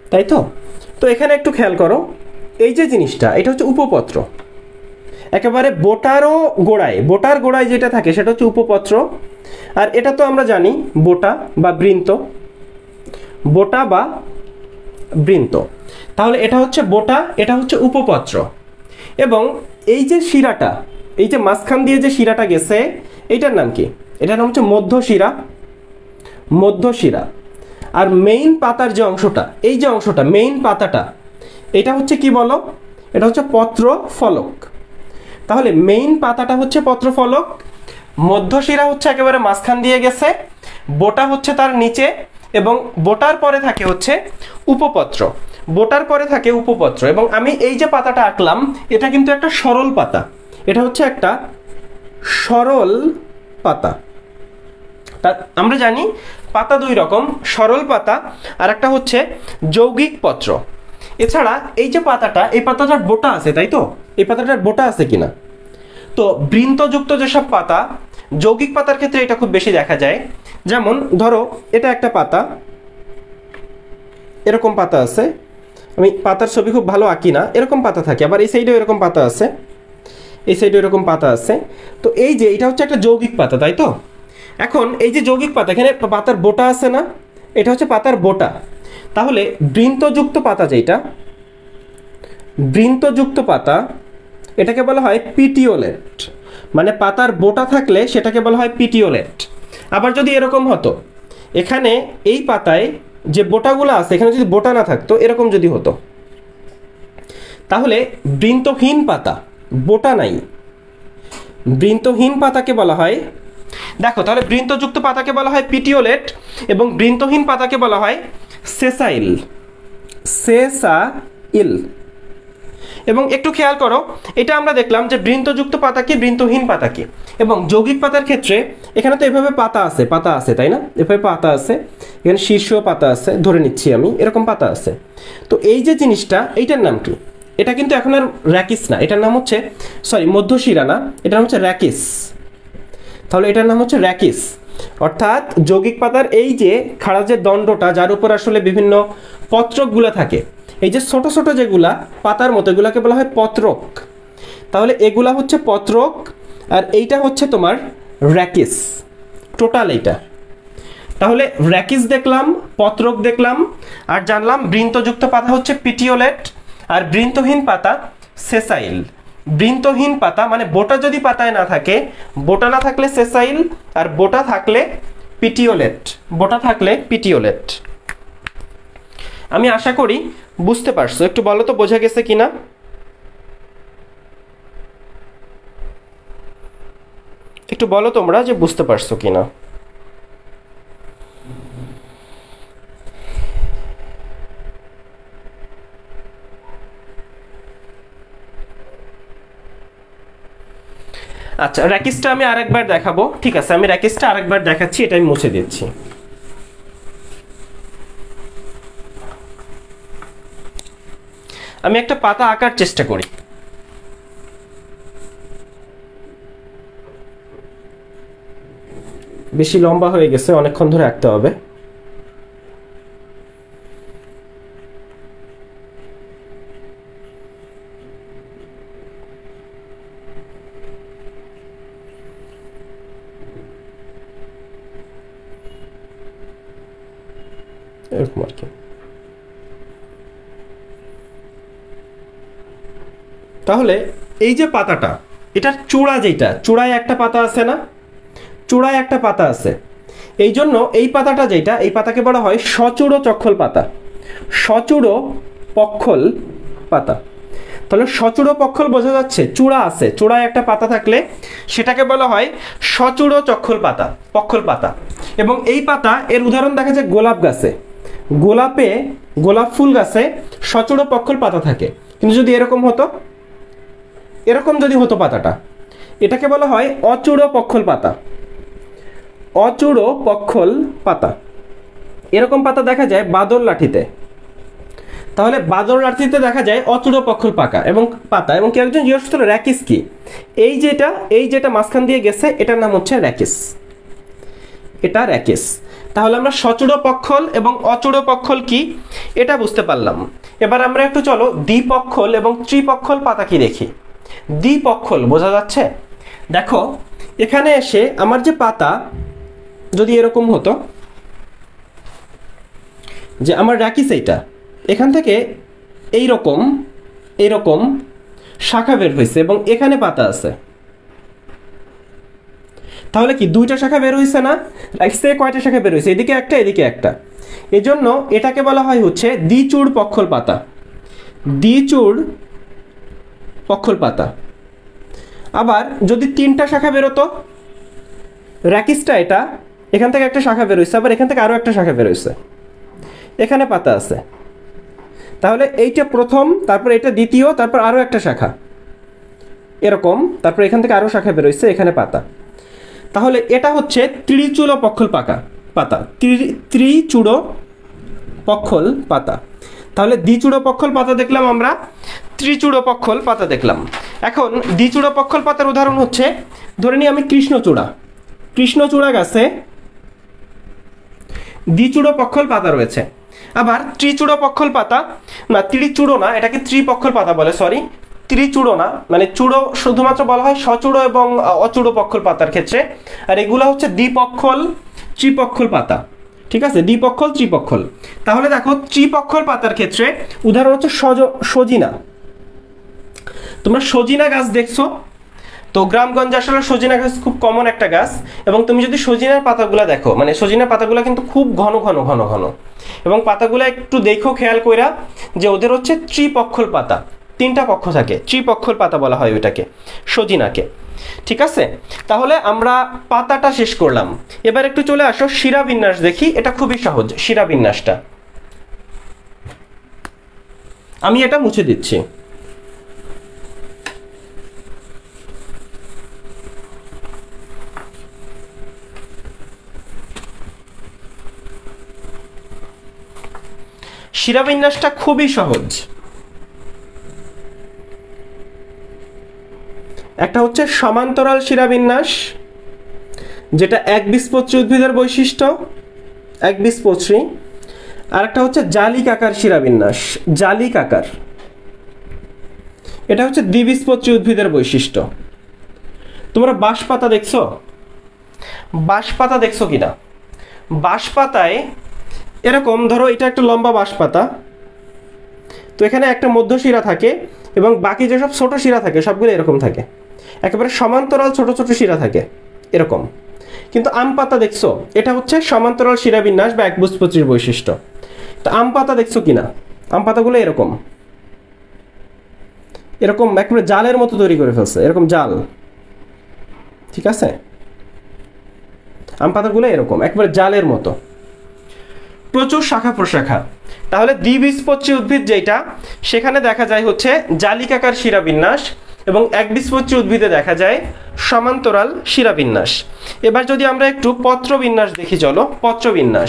তাই তো। তো এখানে একটু খেয়াল করো, এই যে জিনিসটা এটা হচ্ছে উপপত্র, একেবারে বোটার গোড়ায় যেটা থাকে সেটা হচ্ছে উপপত্র। আর এটা তো আমরা জানি বোটা বা বৃন্ত, বোটা বা বৃন্ত। তাহলে এটা হচ্ছে বোটা, এটা হচ্ছে উপপত্র। এবং এই যে শিরাটা, এই যে মাঝখান দিয়ে যে শিরাটা গেছে, এইটার নাম কি? এটার নাম হচ্ছে মধ্যশিরা, মধ্যশিরা। আর মেইন পাতার যে অংশটা, এই যে অংশটা মেইন পাতাটা, এটা হচ্ছে কি বলো? এটা হচ্ছে পত্র ফলক। তাহলে মেইন পাতাটা হচ্ছে পত্র ফলক, মধ্যশিরা হচ্ছে একেবারে মাঝখান দিয়ে গেছে, বোটা হচ্ছে তার নিচে, এবং বোটার পরে থাকে হচ্ছে উপপত্র, বোটার পরে থাকে উপপত্র। এবং আমি এই যে পাতাটা আঁকলাম এটা কিন্তু একটা সরল পাতা, এটা হচ্ছে একটা সরল পাতা। তা আমরা জানি পাতা দুই রকম, সরল পাতা আর একটা হচ্ছে যৌগিক পত্র। এছাড়া এই যে পাতাটা, এই পাতাটার বোটা আছে, তাই তো? এই পাতাটার বোটা আছে কিনা? তো বৃন্তযুক্ত যেসব পাতা, যৌগিক পাতার ক্ষেত্রে এটা খুব বেশি দেখা যায়। যেমন ধরো এটা একটা পাতা, এরকম পাতা আছে, আমি পাতার ছবি খুব ভালো আঁকি না, এরকম পাতা থাকে, আবার এই সাইডেও এরকম পাতা আছে, এই সাইডেও এরকম পাতা আছে। তো এই যে এটা হচ্ছে একটা যৌগিক পাতা, তাই তো? এখন এই যে যৌগিক পাতা, এখানে পাতার বোটা আছে না, এটা হচ্ছে পাতার বোটা। তাহলে বৃন্তযুক্ত পাতা যেটা, বৃন্তযুক্ত পাতা, এটাকে বলা হয় পিটিওলেট। মানে পাতার বোটা থাকলে সেটাকে বলা হয় পিটিওলেট। আবার যদি এরকম হতো, এখানে এই পাতায় যে বোটাগুলো আছে এখানে যদি বোটা না থাকতো, এরকম যদি হতো, তাহলে বৃন্তহীন পাতা, বোটা নাই, বৃন্তহীন পাতাকে বলা হয়, দেখো তাহলে বৃন্তযুক্ত পাতাকে বলা হয় পিটিওলেট এবং বৃন্তহীন পাতাকে বলা হয় সেসাইল, সেসাইল। এবং একটু খেয়াল করো, এটা আমরা দেখলাম যে বৃন্তযুক্ত পাতা কি, বৃন্তহীন পাতা কি। এবং যৌগিক পাতার ক্ষেত্রে এখানে তো এভাবে পাতা আছে, তাই না? এভাবে পাতা আছে, এখানে শীর্ষ পাতা আছে, ধরে নিচ্ছি আমি, এরকম পাতা আছে। তো এই যে জিনিসটা, এইটার নাম কি? এটা কিন্তু এখন আর র্যাকিস না, এটার নাম হচ্ছে, সরি মধ্যশিরা না, এটার নাম হচ্ছে র্যাকিস। তাহলে এটার নাম হচ্ছে র্যাকিস। অর্থাৎ যৌগিক পাতার এই যে খাড়া যে দণ্ডটা, যার উপর আসলে বিভিন্ন পত্রকগুলো থাকে, এই যে ছোট ছোট যেগুলা পাতার মতো, এগুলাকে বলা হয় পত্রক। তাহলে এগুলা হচ্ছে পত্রক আর এইটা হচ্ছে তোমার র্যাকিস, টোটাল এইটা। তাহলে র্যাকিস দেখলাম, পত্রক দেখলাম, আর জানলাম বৃন্তযুক্ত পাতা হচ্ছে পিটিওলেট আর বৃন্তহীন পাতা সেসাইল। বৃন্তহীন পাতা মানে বোটা যদি পাতায় না থাকে, বোটা না থাকলে সেসাইল, আর বোটা থাকলে পিটিওলেট, বোটা থাকলে পিটিওলেট। আমি আশা করি বুঝতে পারছো। একটু বলো তো বোঝা গেছে কিনা? একটু বলো তোমরা যে বুঝতে পারছো কিনা। আচ্ছা, র্যাকিসটা আমি আরেকবার দেখাবো। ঠিক আছে, আমি র্যাকিসটা আরেকবার দেখাচ্ছি, এটা আমি মুছে দিচ্ছি। আমি একটা পাতা আঁকার চেষ্টা করি। বেশি লম্বা হয়ে গেছে, অনেকক্ষণ ধরে আঁকতে হবে। এরকম আর কি। তাহলে এই যে পাতাটা, এটার চূড়া যেটা, চূড়ায় একটা পাতা আছে না, চূড়ায় একটা পাতা আছে, এই জন্য এই পাতাটা যেটা, এই পাতাকে বলা হয় সচূড় চক্ষল পাতা, সচূড় পক্ষল পাতা। তাহলে সচূড় পক্ষল বোঝা যাচ্ছে, চূড়া আছে, চূড়ায় একটা পাতা থাকলে সেটাকে বলা হয় সচূড় চক্ষল পাতা, পক্ষল পাতা। এবং এই পাতা, এর উদাহরণ দেখা যায় গোলাপ গাছে, গোলাপ ফুল গাছে সচূড় পক্ষল পাতা থাকে। কিন্তু যদি এরকম হতো, এরকম যদি হতো পাতাটা, এটাকে বলা হয় অচূড় পক্ষল পাতা, অচূড় পক্ষল পাতা। এরকম পাতা দেখা যায় বাদল লাঠিতে। তাহলে বাদল লাঠিতে দেখা যায় অচূড় পক্ষল পাকা এবং পাতা। এবং কেউ একজন জিজ্ঞেস করলো র্যাকিস কি, এই যেটা মাঝখান দিয়ে গেছে এটার নাম হচ্ছে র্যাকিস, এটা র্যাকিস। তাহলে আমরা সচূড় পক্ষল এবং অচূড় পক্ষল কি এটা বুঝতে পারলাম। এবার আমরা একটু চলো দ্বিপক্ষল এবং ত্রিপক্ষল পাতা কি দেখি। দ্বিপক্ষল বোঝা যাচ্ছে? দেখো এখানে এসে আমার যে পাতা যদি এরকম হতো যে আমার রাখিস এইটা, এখান থেকে এইরকম এইরকম শাখা বের হয়েছে এবং এখানে পাতা আছে, তাহলে কি দুইটা শাখা বের হয়েছে না? রাখিসে কয়টা শাখা বের হয়েছে? এদিকে একটা এদিকে একটা, এজন্য এটাকে বলা হয় হচ্ছে দ্বিচূড় পক্ষল পাতা। দ্বিচূড় পক্ষল পাতা। আবার যদি তিনটা শাখা বেরোতো, রাখিসটা এটা, এখান থেকে একটা শাখা বের হয়েছে, আবার এখান থেকে আরো একটা শাখা বের হয়েছে, এখানে পাতা আছে, তাহলে এইটা প্রথম, তারপর এটা দ্বিতীয়, তারপর আরো একটা শাখা এরকম, তারপর এখান থেকে আরো শাখা বের হয়েছে, এখানে পাতা। তাহলে এটা হচ্ছে ত্রিচূড় পক্ষল পাতা। ত্রিচূড় পক্ষল পাতা। তাহলে দ্বিচূড় পক্ষল পাতা দেখলাম আমরা, ত্রিচূড় পক্ষল পাতা দেখলাম। এখন দ্বিচূড় পক্ষল পাতার উদাহরণ হচ্ছে, ধরে নিই আমি কৃষ্ণচূড়া গাছে দ্বিচূড় পক্ষল পাতা রয়েছে। আবার ত্রিচূড় পক্ষল পাতা, না ত্রিচূড় না, এটাকে ত্রিপক্ষল পাতা বলে, সরি ত্রিচূড় না, মানে চূড়ো শুধুমাত্র বলা হয় সচূড় এবং অচূড় পক্ষল পাতার ক্ষেত্রে, আর এগুলো হচ্ছে দ্বিপক্ষল ত্রিপক্ষল পাতা। ঠিক আছে, দ্বিপক্ষল ত্রিপক্ষল। তাহলে দেখো ত্রিপক্ষল পাতার ক্ষেত্রে উদাহরণ হচ্ছে সজিনা। তোমরা সজিনা গাছ দেখছো তো, গ্রামগঞ্জে আসলে সজিনা গাছ খুব কমন একটা গাছ, এবং তুমি যদি সজিনার পাতাগুলো দেখো, মানে সজিনার পাতাগুলো কিন্তু খুব ঘন ঘন ঘন ঘন, এবং পাতাগুলো একটু দেখো খেয়াল কইরা যে ওদের হচ্ছে ত্রিপক্ষল পাতা, তিনটা পক্ষ থাকে, ত্রিপক্ষল পাতা বলা হয় ওইটাকে, সজিনাকে। ঠিক আছে, তাহলে আমরা পাতাটা শেষ করলাম। এবার একটু চলে আসো শিরাবিন্যাস দেখি, এটা খুবই সহজ। শিরাবিন্যাসটা আমি এটা মুছে দিচ্ছি। শিরাবিন্যাসটা খুবই সহজ। একটা হচ্ছে সমান্তরাল শিরাবিন্যাস, যেটা একবীজপত্রী উদ্ভিদের বৈশিষ্ট্য, একবীজপত্রী। আর একটা হচ্ছে জালিকাকার শিরাবিন্যাস, জালিকাকার, এটা হচ্ছে দ্বিবীজপত্রী উদ্ভিদের বৈশিষ্ট্য। তোমরা বাঁশপাতা দেখছো? বাঁশপাতা দেখছো কিনা? বাঁশপাতায় এরকম ধরো এটা একটা লম্বা বাঁশপাতা, তো এখানে একটা মধ্য শিরা থাকে এবং বাকি যেসব ছোট শিরা থাকে সবগুলো এরকম থাকে, একেবারে সমান্তরাল ছোট ছোট শিরা থাকে এরকম। কিন্তু আম পাতা দেখছো? এটা হচ্ছে সমান্তরাল শিরাবিন্যাস বা একবীজপত্রীর বৈশিষ্ট্য। তো আম পাতা দেখছো কিনা? আম পাতাগুলো এরকম এরকম একেবারে জালের মতো তৈরি করে ফেলছে, এরকম জাল। ঠিক আছে, আম পাতাগুলো এরকম একেবারে জালের মতো, প্রচুর শাখা প্রশাখা। তাহলে দ্বিবীজপত্রী উদ্ভিদ যেটা, সেখানে দেখা যায় হচ্ছে জালিকাকার শিরাবিন্যাস, এবং একবীজপত্রী উদ্ভিদে দেখা যায় সমান্তরাল শিরাবিন্যাস। এবার যদি আমরা একটু পত্রবিন্যাস দেখি, চলো পত্রবিন্যাস।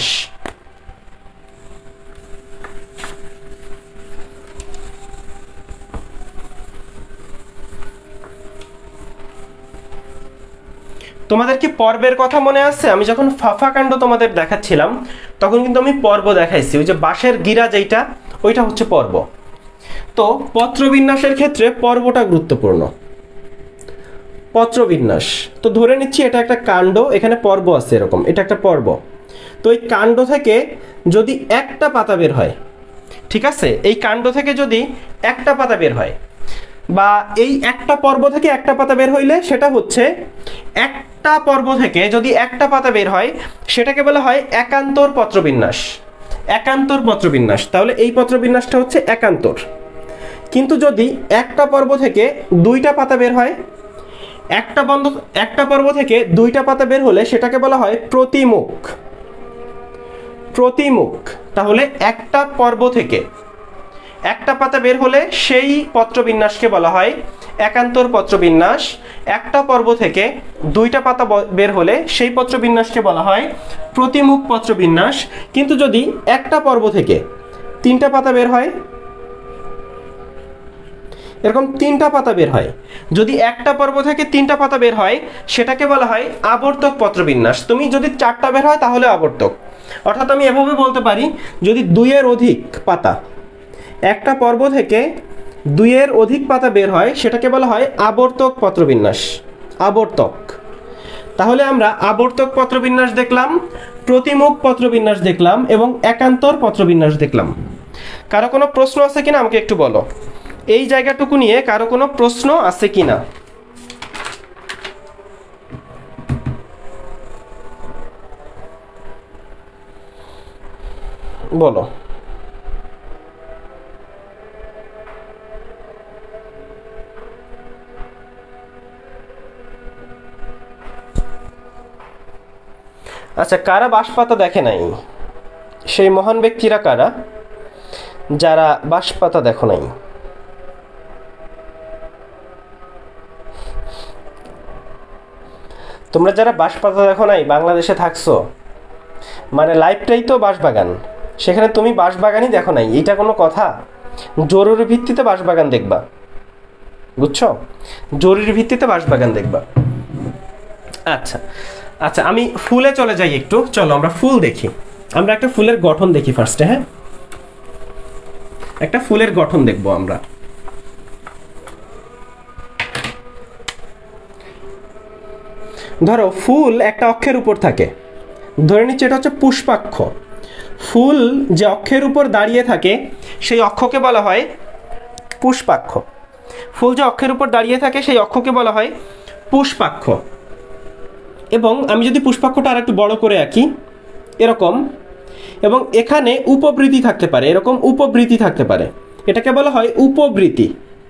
তোমাদের কি পর্বের কথা মনে আছে? আমি যখন ফাফা কাণ্ড তোমাদের দেখাচ্ছিলাম তখন কিন্তু আমি পর্ব দেখাইছি, ওই যে বাঁশের গিরা যেটা, ওইটা হচ্ছে পর্ব। তো পত্রবিন্যাসের ক্ষেত্রে পর্বটা গুরুত্বপূর্ণ। পত্রবিন্যাস, তো ধরে নিচ্ছি এটা একটা কাণ্ড, এখানে পর্ব আছে এরকম, এটা একটা পর্ব। তো এই কাণ্ড থেকে যদি একটা পাতা বের হয়, ঠিক আছে, এই কাণ্ড থেকে যদি একটা পাতা বের হয়, বা এই একটা পর্ব থেকে একটা পাতা বের হইলে সেটা হচ্ছে, একটা পর্ব থেকে যদি একটা পাতা বের হয় সেটাকে বলা হয় একান্তর পত্রবিন্যাস। একান্তর পত্রবিন্যাস, তাহলে এই পত্রবিন্যাসটা হচ্ছে একান্তর। কিন্তু যদি একটা পর্ব থেকে দুইটা পাতা বের হয়, একটা পর্ব থেকে দুইটা পাতা বের হলে সেটাকে বলা হয় প্রতিমুখ। প্রতিমুখ, তাহলে একটা পর্ব থেকে একটা পাতা বের হলে সেই পত্রবিন্যাসকে বলা হয় একান্তর পত্রবিন্যাস। একটা পর্ব থেকে দুইটা পাতা বের হলে সেই পত্রবিন্যাসকে বলা হয় প্রতিমুখ পত্রবিন্যাস। কিন্তু যদি একটা পর্ব থেকে তিনটা পাতা বের হয় এরকম 3টা পাতা বের হয়। যদি একটা পর্ব থেকে 3টা পাতা বের হয় সেটাকে বলা হয় আবর্তক পত্রবিন্যাস। তুমি যদি 4টা বের হয় তাহলে আবর্তক। অর্থাৎ আমি এভাবে বলতে পারি, যদি 2-এর অধিক পাতা, একটা পর্ব থেকে 2-এর অধিক পাতা বের হয় সেটাকে বলা হয় আবর্তক পত্রবিন্যাস। আবর্তক। তাহলে আমরা আবর্তক পত্রবিন্যাস দেখলাম, প্রতিমুখ পত্রবিন্যাস দেখলাম এবং একান্তর পত্রবিন্যাস দেখলাম। কারো কোনো প্রশ্ন আছে কিনা আমাকে একটু বলো, এই জায়গাটুকু নিয়ে কারো কোনো প্রশ্ন আছে কিনা বলো। আচ্ছা, কারা বাঁশপাতা দেখে নাই? সেই মহান ব্যক্তিরা কারা যারা বাঁশপাতা দেখো নাই? তোমরা যারা বাঁশপাতা দেখো নাই বাংলাদেশে থাকছো, মানে লাইফটাই তো বাঁশবাগান, সেখানে তুমি বাঁশবাগানই দেখো নাই, এইটা কোনো কথা? জরুরি ভিত্তিতে বাঁশবাগান দেখবা, বুঝছো? জরুরি ভিত্তিতে বাঁশবাগান দেখবা। আচ্ছা আচ্ছা, আমি ফুলে চলে যাই একটু। চলো আমরা ফুল দেখি। আমরা একটা ফুলের গঠন দেখি ফার্স্টে। হ্যাঁ, একটা ফুলের গঠন দেখবো আমরা। ধরো ফুল একটা অক্ষের উপর থাকে, ধরে নিচ্ছি এটা হচ্ছে পুষ্পাক্ষ। ফুল যে অক্ষের উপর দাঁড়িয়ে থাকে সেই অক্ষকে বলা হয় পুষ্পাক্ষ। ফুল যে অক্ষের উপর দাঁড়িয়ে থাকে সেই অক্ষকে বলা হয় পুষ্পাক্ষ। এবং আমি যদি পুষ্পাক্ষটা আর একটু বড় করে আঁকি এরকম, এবং এখানে উপবৃতি থাকতে পারে, এরকম উপবৃতি থাকতে পারে, এটাকে বলা হয় উপবৃতি।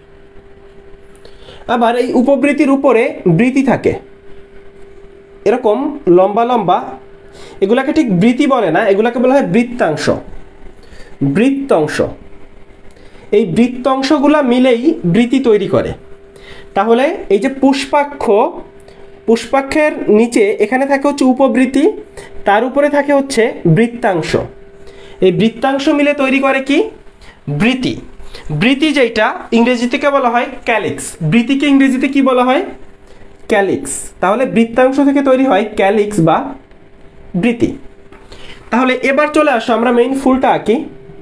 আবার এই উপবৃতির উপরে বৃতি থাকে এরকম লম্বা লম্বা, এগুলাকে ঠিক বৃতি বলে না, এগুলাকে বলা হয় বৃত্তাংশ। বৃত্তাংশ, এই বৃত্তাংশগুলা মিলেই বৃতি তৈরি করে। তাহলে এই যে পুষ্পাক্ষ, পুষ্পাক্ষের নিচে এখানে থাকে হচ্ছে উপবৃতি, তার উপরে থাকে হচ্ছে বৃত্তাংশ। এই বৃত্তাংশ মিলে তৈরি করে কি? বৃতি। বৃতি যেটা ইংরেজিতে বলা হয় ক্যালিক্স। বৃতিকে ইংরেজিতে কি বলা হয়? ক্যালিক্স। তাহলে বৃত্তাংশ থেকে তৈরি হয় ক্যালিক্স বা বৃতি। তাহলে এবার চলে আসো আমরা মেইন ফুলটা আঁকি।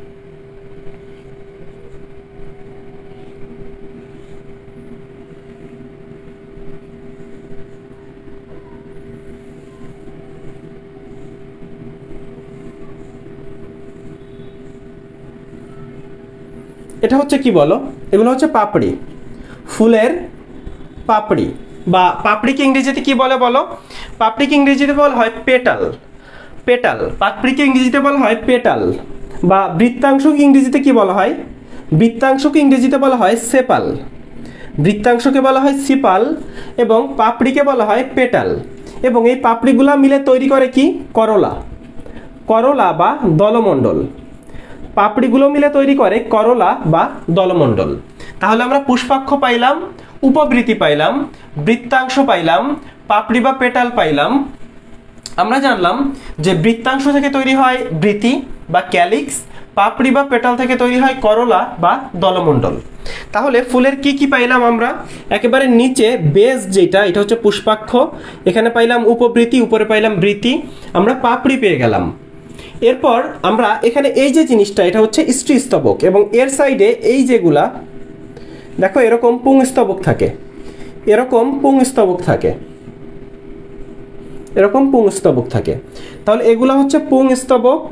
এটা হচ্ছে কি বলো? এগুলো হচ্ছে পাপড়ি, ফুলের পাপড়ি। বা পাপড়িকে ইংরেজিতে কি বলে বলো? পাপড়িকে ইংরেজিতে বলা হয় পেটাল। পেটাল, পাপড়িকে ইংরেজিতে বলা হয় পেটাল। বা বৃত্তাংশকে ইংরেজিতে কি বলা হয়? বৃত্তাংশকে ইংরেজিতে বলা হয় সেপাল। বৃত্তাংশকে বলা হয় সিপাল এবং পাপড়িকে বলা হয় পেটাল। এবং এই পাপড়িগুলা মিলে তৈরি করে কি? করলা। করলা বা দলমণ্ডল। পাপড়িগুলো মিলে তৈরি করে করলা বা দলমণ্ডল। তাহলে আমরা পুষ্পাক্ষ পাইলাম, উপবৃতি পাইলাম, বৃত্তাংশ পাইলাম, পাপড়ি বা পেটাল পাইলাম। আমরা জানলাম যে বৃত্তাংশ থেকে তৈরি হয় বৃতি বা ক্যালিক্স, পাপড়ি বা পেটাল থেকে তৈরি হয় করলা বা দলমণ্ডল। তাহলে ফুলের কি কি পাইলাম আমরা? একেবারে নিচে বেস যেটা, এটা হচ্ছে পুষ্পাক্ষ, এখানে পাইলাম উপবৃতি, উপরে পাইলাম বৃতি, আমরা পাপড়ি পেয়ে গেলাম। এরপর আমরা এখানে এই যে জিনিসটা, এটা হচ্ছে স্ত্রীস্তবক, এবং এর সাইডে এই যেগুলা দেখো এরকম পুংস্তবক থাকে, এরকম পুংস্তবক থাকে, এরকম পুংস্তবক থাকে। তাহলে এগুলা হচ্ছে পুংস্তবক।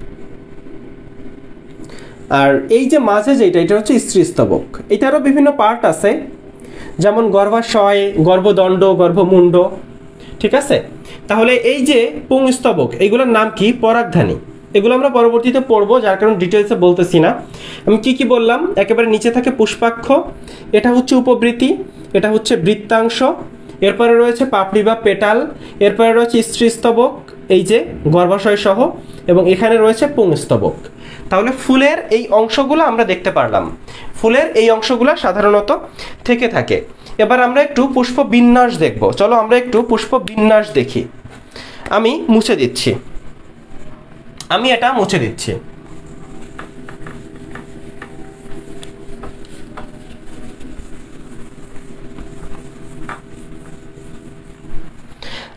আর এই যে মাঝে যেটা, এটা হচ্ছে স্ত্রীস্তবক। এটারও বিভিন্ন পার্ট আছে, যেমন গর্ভাশয়, গর্ভদণ্ড, গর্ভমুণ্ড, ঠিক আছে? তাহলে এই যে পুংস্তবক, এগুলোর নাম কি? পরাগধানী। এগুলো আমরা পরবর্তীতে পড়বো, যার কারণে ডিটেলসে বলতেছি না। আমি কি কি বললাম? একেবারে নিচে থাকে পুষ্পাক্ষ, এটা হচ্ছে উপবৃতি, এটা হচ্ছে বৃত্তাংশ, এরপরে রয়েছে পাপড়ি বা পেটাল, এরপরে রয়েছে স্ত্রীস্তবক এই যে গর্ভাশয় সহ, এবং এখানে রয়েছে পুংস্তবক। তাহলে ফুলের এই অংশগুলো আমরা দেখতে পারলাম। ফুলের এই অংশগুলো সাধারণত থেকে থাকে। এবার আমরা একটু পুষ্প বিন্যাস দেখব। চলো আমরা একটু পুষ্প বিন্যাস দেখি। আমি মুছে দিচ্ছি, আমি এটা মুছে দিচ্ছি।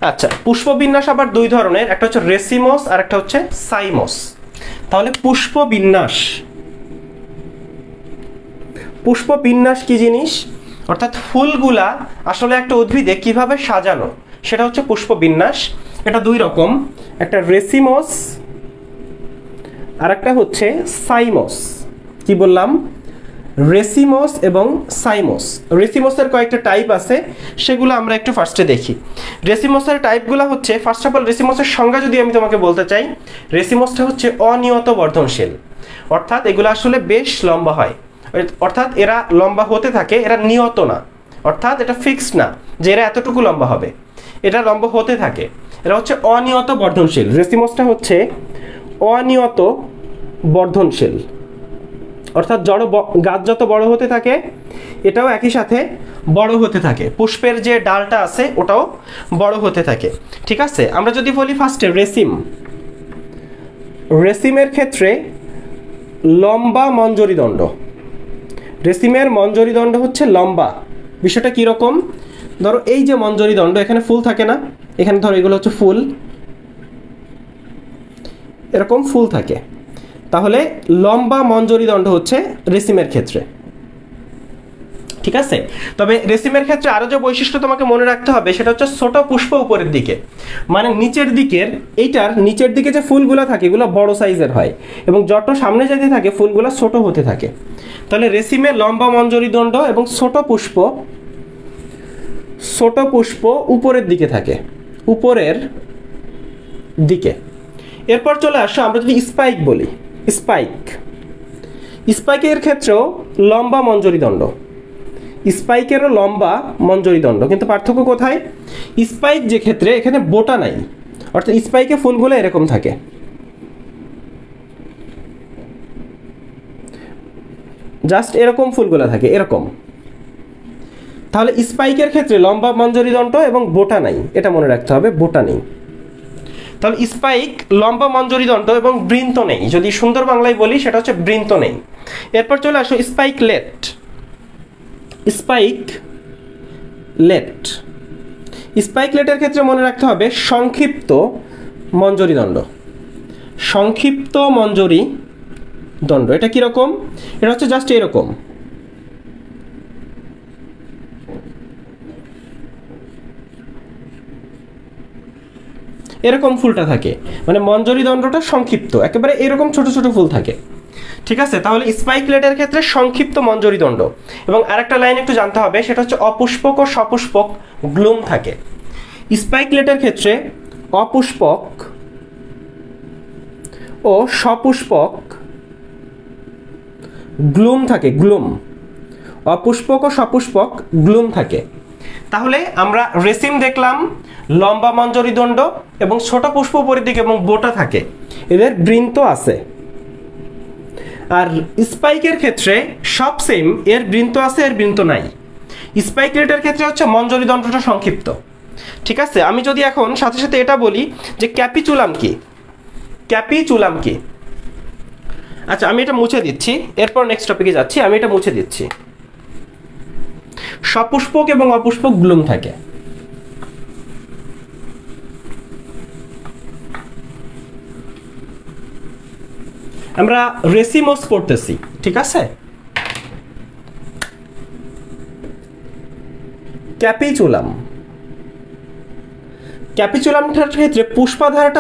আচ্ছা, পুষ্পবিন্যাস আবার দুই ধরনের, একটা হচ্ছে রেসিমস আর একটা হচ্ছে সাইমস। তাহলে পুষ্পবিন্যাস কি জিনিস, অর্থাৎ ফুলগুলা আসলে একটা উদ্ভিদে কিভাবে সাজানো, সেটা হচ্ছে পুষ্পবিন্যাস। এটা দুই রকম, একটা রেসিমস আর একটা হচ্ছে সাইমস। কি বললাম, রেসিমস এবং সাইমস। রেসিমসের কয়েকটা টাইপ আছে, সেগুলো আমরা একটু ফার্স্টে দেখি। রেসিমসের টাইপগুলো হচ্ছে, ফার্স্ট অফ অল রেসিমসের সংজ্ঞা যদি আমি তোমাকে বলতে চাই, রেসিমসটা হচ্ছে অনিয়ত বর্ধনশীল, অর্থাৎ এগুলো আসলে বেশ লম্বা হয়, অর্থাৎ এরা লম্বা হতে থাকে, এরা নিয়ত না, অর্থাৎ এটা ফিক্সড না যে এরা এতটুকু লম্বা হবে, এটা লম্বা হতে থাকে, এরা হচ্ছে অনিয়ত বর্ধনশীল। রেসিমসটা হচ্ছে অনিয়ত বর্ধনশীল, অর্থাৎ গাছ যত বড় হতে থাকে এটাও একই সাথে বড় হতে থাকে, পুষ্পের যে ডালটা আছে ওটাও বড় হতে থাকে। ঠিক আছে, আমরা যদি বলি ফার্স্টে রেসিমের ক্ষেত্রে লম্বা মঞ্জরি দণ্ড, রেসিমের মঞ্জরি দণ্ড হচ্ছে লম্বা। বিষয়টা কীরকম, ধরো এই যে মঞ্জরি দণ্ড, এখানে ফুল থাকে না, এখানে ধরো এগুলো হচ্ছে ফুল, এরকম ফুল থাকে, তাহলে লম্বা মঞ্জরি দণ্ড হচ্ছে রেসিমের ক্ষেত্রে। ঠিক আছে, তবে রেসিমের ক্ষেত্রে আরো যে বৈশিষ্ট্য তোমাকে মনে রাখতে হবে সেটা হচ্ছে ছোট পুষ্প উপরের দিকে, মানে নিচের দিকের, এইটার নিচের দিকে যে ফুলগুলো থাকে এগুলো বড় সাইজের হয় এবং যত সামনে যেতে থাকে ফুলগুলো ছোট হতে থাকে। তাহলে রেসিমে লম্বা মঞ্জরি দণ্ড এবং ছোট পুষ্প উপরের দিকে থাকে, উপরের দিকে। এরপর চলে আসো, আমরা যদি স্পাইক বলি, স্পাইকের ক্ষেত্রেও লম্বা মঞ্জরি দণ্ড, স্পাইকেরও লম্বা মঞ্জরি দণ্ড, কিন্তু পার্থক্য কোথায়, স্পাইক যে ক্ষেত্রে এখানে বোটা নাই, অর্থাৎ স্পাইকে ফুলগুলো এরকম থাকে, জাস্ট এরকম ফুলগুলো থাকে এরকম। তাহলে স্পাইকের ক্ষেত্রে লম্বা মঞ্জরি দণ্ড এবং বোটা নাই, এটা মনে রাখতে হবে, বোটা নেই। তাহলে স্পাইক লম্বা মঞ্জরি দণ্ড এবং বৃন্ত নেই, যদি সুন্দর বাংলায় বলি সেটা হচ্ছে বৃন্ত নেই। এরপর চলে আসো স্পাইকলেট স্পাইকলেটের ক্ষেত্রে মনে রাখতে হবে সংক্ষিপ্ত মঞ্জরি দণ্ড। এটা কিরকম, এটা হচ্ছে জাস্ট এরকম, এরকম ফুলটা থাকে, মানে মঞ্জরি দণ্ডটা সংক্ষিপ্ত, একেবারে এরকম ছোট ছোট ফুল থাকে। ঠিক আছে, তাহলে স্পাইকলেটের ক্ষেত্রে সংক্ষিপ্ত মঞ্জরি দণ্ড। এবং আরেকটা লাইন একটু জানতে হবে, সেটা হচ্ছে অপুষ্পক ও সপুষ্পক গ্লুম থাকে। স্পাইকলেটের ক্ষেত্রে অপুষ্পক ও সপুষ্পক গ্লুম থাকে, অপুষ্পক ও সপুষ্পক গ্লুম থাকে। তাহলে আমরা রেসিম দেখলাম, লম্বা মঞ্জরি দণ্ড এবং ছোট পুষ্প উপরের দিকে এবং বোটা থাকে, এদের বৃন্ত আছে। আর স্পাইকের ক্ষেত্রে সব সেম, এর বৃন্ত আছে এর বৃন্ত নাই। স্পাইকলেটের ক্ষেত্রে হচ্ছে মঞ্জরি দণ্ডটা সংক্ষিপ্ত। ঠিক আছে, আমি যদি এখন সাথে সাথে এটা বলি যে ক্যাপিচুলাম কি, আচ্ছা আমি এটা মুছে দিচ্ছি, এরপর নেক্সট টপিকে যাচ্ছি, আমি এটা মুছে দিচ্ছি। সপুষ্পক এবং অপুষ্পক গ্লুম থাকে। আমরা রেসিমস পড়তেছি, ঠিক আছে। ক্যাপিচুলামটার ক্ষেত্রে পুষ্পাধারটা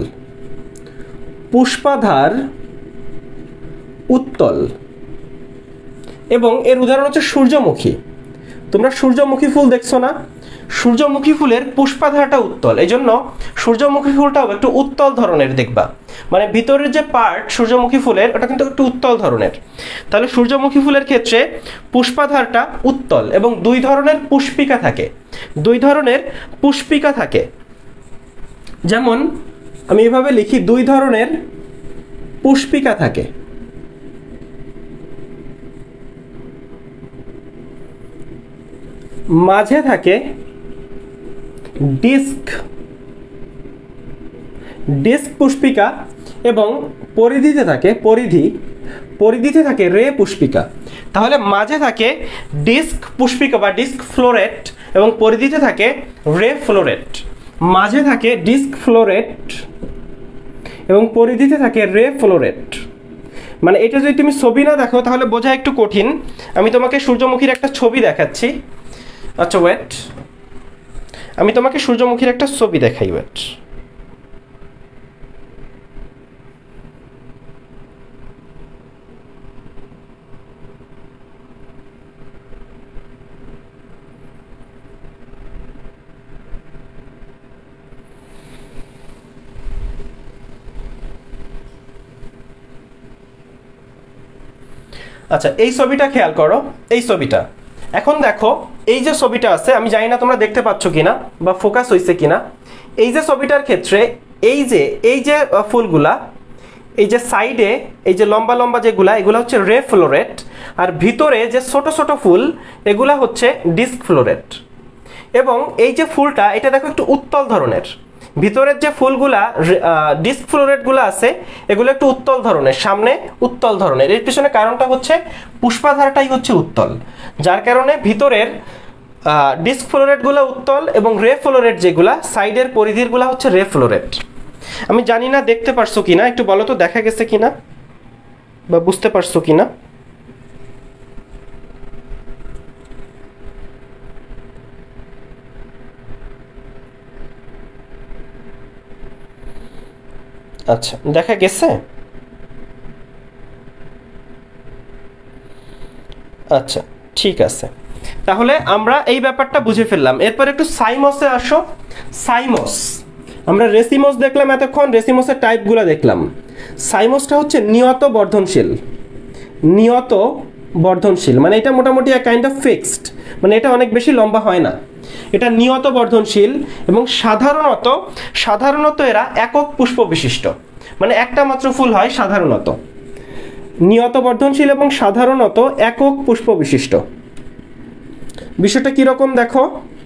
উত্তল এবং এর উদাহরণ হচ্ছে সূর্যমুখী। তোমরা সূর্যমুখী ফুল দেখছো না, সূর্যমুখী ফুলের পুষ্পাধারটা উত্তল, এই জন্য সূর্যমুখী ফুলটাও একটু উত্তল ধরনের দেখবা, মানে ভিতরের যে পার্ট সূর্যমুখী ফুলের ওটা কিন্তু একটু উত্তল ধরনের। তাহলে সূর্যমুখী ফুলের ক্ষেত্রে পুষ্পাধারটা উত্তল এবং দুই ধরনের পুষ্পিকা থাকে। যেমন আমি এভাবে লিখি, দুই ধরনের পুষ্পিকা থাকে। মাঝে থাকে ডিস্ক পুষ্পিকা এবং পরিধিতে থাকে রে পুষ্পিকা। তাহলে মাঝে থাকে ডিস্ক পুষ্পিকা বা ডিস্ক ফ্লোরেট এবং পরিধিতে থাকে রে ফ্লোরেট। মাঝে থাকে ডিস্ক ফ্লোরেট এবং পরিধিতে থাকে রে ফ্লোরেট। মানে এটা যদি তুমি ছবি না দেখো তাহলে বোঝা একটু কঠিন। আমি তোমাকে সূর্যমুখীর একটা ছবি দেখাচ্ছি। আচ্ছা ওয়েট, আমি তোমাকে সূর্যমুখীর একটা ছবি দেখাই, ওয়েট। আচ্ছা এই ছবিটা খেয়াল করো, এই ছবিটা এখন দেখো, এই যে ছবিটা আছে আমি জানি না তোমরা দেখতে পাচ্ছ কিনা বা ফোকাস হয়েছে কিনা। এই যে ছবিটার ক্ষেত্রে এই যে ফুলগুলা, এই যে সাইডে এই যে লম্বা লম্বা যেগুলা, এগুলা হচ্ছে রে ফ্লোরেট, আর ভিতরে যে ছোট ছোট ফুল এগুলা হচ্ছে ডিস্ক ফ্লোরেট। এবং এই যে ফুলটা এটা দেখো একটু উত্তল ধরনের, ভিতরের যে ফুলগুলা ডিস্ক ফ্লোরেটগুলো আছে এগুলো একটু উত্তল ধরনের, সামনে উত্তল ধরনের। এর পিছনে কারণটা হচ্ছে পুষ্পাধারটাই হচ্ছে উত্তল, যার কারণে ভিতরের ডিস্ক ফ্লোরেটগুলো উত্তল এবং রে ফ্লোরেট যেগুলা সাইডের পরিধিরগুলা হচ্ছে রে ফ্লোরেট। আমি জানি না দেখতে পারছো কিনা, একটু বলো তো দেখা গেছে কিনা বা বুঝতে পারছো কিনা। আচ্ছা দেখা গেছে। আচ্ছা ঠিক আছে, তাহলে আমরা এই ব্যাপারটা বুঝে ফেললাম। এরপর একটু সাইমসে আসো। সাইমস, আমরা রেসিমস দেখলাম এতক্ষণ, রেসিমসের টাইপগুলো দেখলাম। সাইমসটা হচ্ছে নিয়ত বর্ধনশীল। নিয়ত বর্ধনশীল মানে এটা মোটামুটি এক কাইন্ড অফ ফিক্সড, মানে এটা অনেক বেশি লম্বা হয় না, এটা নিয়ত বর্ধনশীল এবং সাধারণত এরা একক পুষ্প বিশিষ্ট, মানে একটা মাত্র ফুল হয় সাধারণত। নিয়ত বর্ধনশীল এবং সাধারণত একক পুষ্প বিশিষ্ট। বিষয়টা কিরকম দেখো,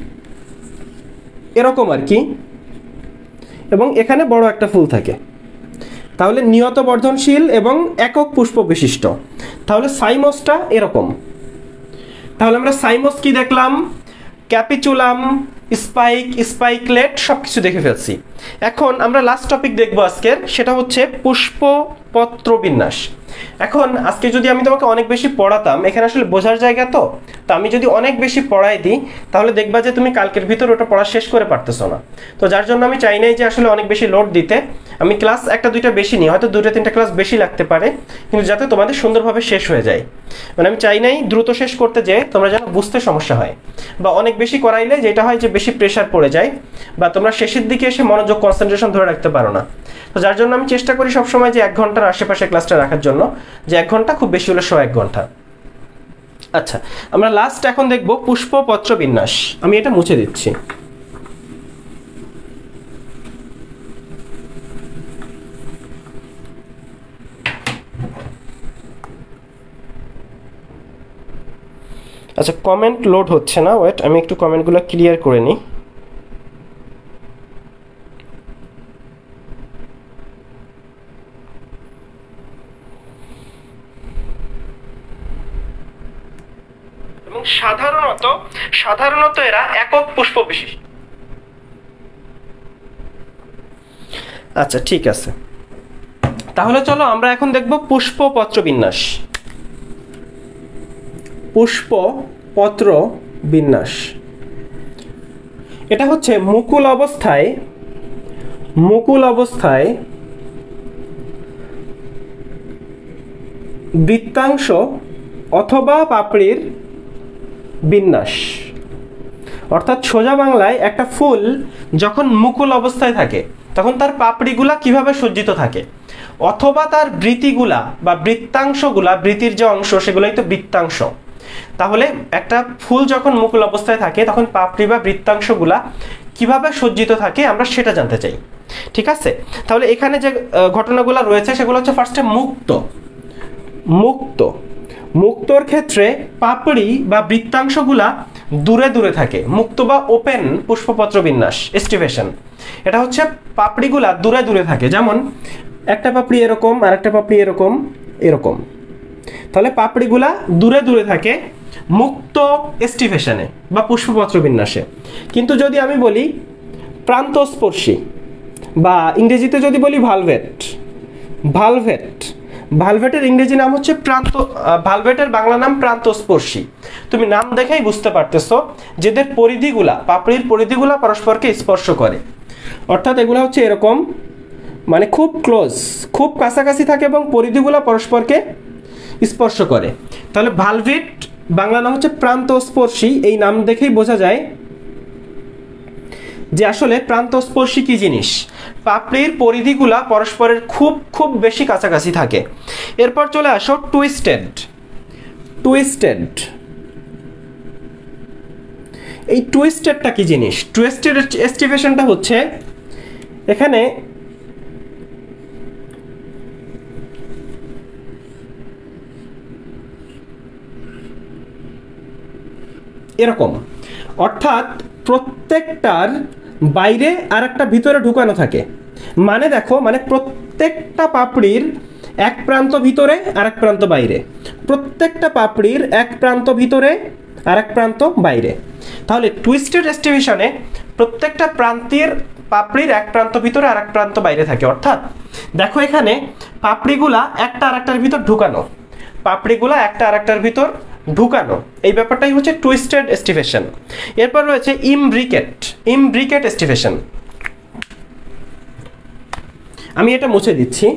এরকম আর কি, এবং এখানে বড় একটা ফুল থাকে। তাহলে নিয়ত বর্ধনশীল এবং একক পুষ্প বিশিষ্ট, তাহলে সাইমসটা এরকম। তাহলে আমরা সাইমস কি দেখলাম, ক্যাপিচুলাম, স্পাইক, স্পাইকলেট সবকিছু দেখে ফেলছি। এখন আমরা লাস্ট টপিক দেখবো আজকের, সেটা হচ্ছে পুষ্পপত্র বিন্যাস। এখন আজকে যদি আমি তোমাকে অনেক বেশি পড়াতাম, এখানে আসলে বোঝার জায়গা তো আমি যদি অনেক বেশি পড়াই দিই তাহলে দেখবা যে তুমি কালকের ভিতর ওটা পড়া শেষ করে পারতেছো না। তো যার জন্য আমি চাই নাই যে আসলে অনেক বেশি লোড দিতে, আমি ক্লাস একটা দুইটা বেশি নিই, হয়তো দুইটা তিনটা ক্লাস বেশি লাগতে পারে, কিন্তু যাতে তোমাদের সুন্দরভাবে শেষ হয়ে যায়। মানে আমি চাই নাই দ্রুত শেষ করতে যে তোমরা যেন বুঝতে সমস্যা হয়, বা অনেক বেশি করাইলে যেটা হয় যে বেশি প্রেশার পড়ে যায়, বা তোমরা শেষের দিকে এসে মনোযোগ কনসেন্ট্রেশন ধরে রাখতে পারো না। তো যার জন্য আমি চেষ্টা করি সবসময় যে 1 ঘন্টার আশেপাশে ক্লাসটা রাখার জন্য, যে 1 ঘন্টা খুব বেশি হলে 1 ঘন্টা। আচ্ছা আমরা লাস্ট এখন দেখব পুষ্পপত্র বিন্যাস। আমি এটা মুছে দিচ্ছি। আচ্ছা কমেন্ট লোড হচ্ছে না, ওয়েট আমি একটু কমেন্টগুলো ক্লিয়ার করে নিই। এবং সাধারণত এরা একক পুষ্প বিশিষ্ট। আচ্ছা ঠিক আছে, তাহলে চলো আমরা এখন দেখব পুষ্পপত্র বিন্যাস। পুষ্পপত্র বিন্যাস এটা হচ্ছে মুকুল অবস্থায় বৃত্তাংশ অথবা পাপড়ির বিন্যাস। অর্থাৎ সোজা বাংলায় একটা ফুল যখন মুকুল অবস্থায় থাকে তখন তার পাপড়িগুলা কিভাবে সজ্জিত থাকে, অথবা তার বৃতিগুলা বা বৃত্তাংশগুলা, বৃতির যে অংশ সেগুলাই তো বৃত্তাংশ। তাহলে একটা ফুল যখন মুকুল অবস্থায় থাকে তখন পাপড়ি বা বৃত্তাংশগুলা কিভাবে সজ্জিত থাকে আমরা সেটা জানতে চাই। ঠিক আছে, তাহলে এখানে যে ঘটনাগুলো রয়েছে সেগুলো হচ্ছে ফার্স্টে মুক্তর ক্ষেত্রে পাপড়ি বা বৃত্তাংশগুলা দূরে দূরে থাকে। মুক্ত বা ওপেন পুষ্পপত্র বিন্যাস এস্টিভেশন, এটা হচ্ছে পাপড়িগুলা দূরে দূরে থাকে, যেমন একটা পাপড়ি এরকম আর একটা পাপড়ি এরকম। তাহলে পাপড়িগুলা দূরে দূরে থাকে মুক্ত এস্টিভেশনে বা পুষ্পপত্র বিন্যাসে। কিন্তু যদি আমি বলি প্রান্তস্পর্শী, বা ইংরেজিতে যদি বলি ভালভেট। ভালভেট, ভালভেটের ইংরেজি নাম হচ্ছে ভালভেটের বাংলা নাম প্রান্তস্পর্শী। তুমি নাম দেখেই বুঝতে পারতেছো যেদের পরিধিগুলা, পাপড়ির পরিধিগুলা পরস্পরকে স্পর্শ করে, অর্থাৎ এগুলো হচ্ছে এরকম, মানে খুব ক্লোজ, খুব কাছাকাছি থাকে এবং পরিধিগুলা পরস্পরকে স্পর্শ করে। তাহলে ভালভেট বাংলা নাম হচ্ছে প্রান্তস্পর্শী। এই নাম দেখেই বোঝা যায় যে আসলে প্রান্তস্পর্শী কি জিনিস। পাপড়ির পরিধিগুলা পরস্পরের খুব খুব বেশি কাছাকাছি থাকে। এরপর চলে আসো টুইস্টেড। টুইস্টেড, এই টুইস্টেডটা কি জিনিস? টুইস্টেড এস্টিভেশনটা হচ্ছে এখানে এরকম, অর্থাৎ প্রত্যেকটার বাইরে আর একটা ভিতরে ঢুকানো থাকে। মানে দেখো, মানে প্রত্যেকটা পাপড়ির এক প্রান্ত ভিতরে আর এক প্রান্ত বাইরে, প্রত্যেকটা পাপড়ির এক প্রান্ত ভিতরে আর এক প্রান্ত বাইরে। তাহলে টুইস্টেড এস্টিভেশনে প্রত্যেকটা প্রান্তের পাপড়ির এক প্রান্ত ভিতরে আর এক প্রান্ত বাইরে থাকে। অর্থাৎ দেখো এখানে পাপড়িগুলা একটা আর একটার ভিতর ঢুকানো, পাপড়িগুলা একটা আর একটার ভিতর ঢুকানো, এই ব্যাপারটাই হচ্ছে টুইস্টেড এস্টিভেশন। এরপর রয়েছে ইমব্রিকেট। ইমব্রিকেট এস্টিভেশন, আমি এটা মুছে দিচ্ছি।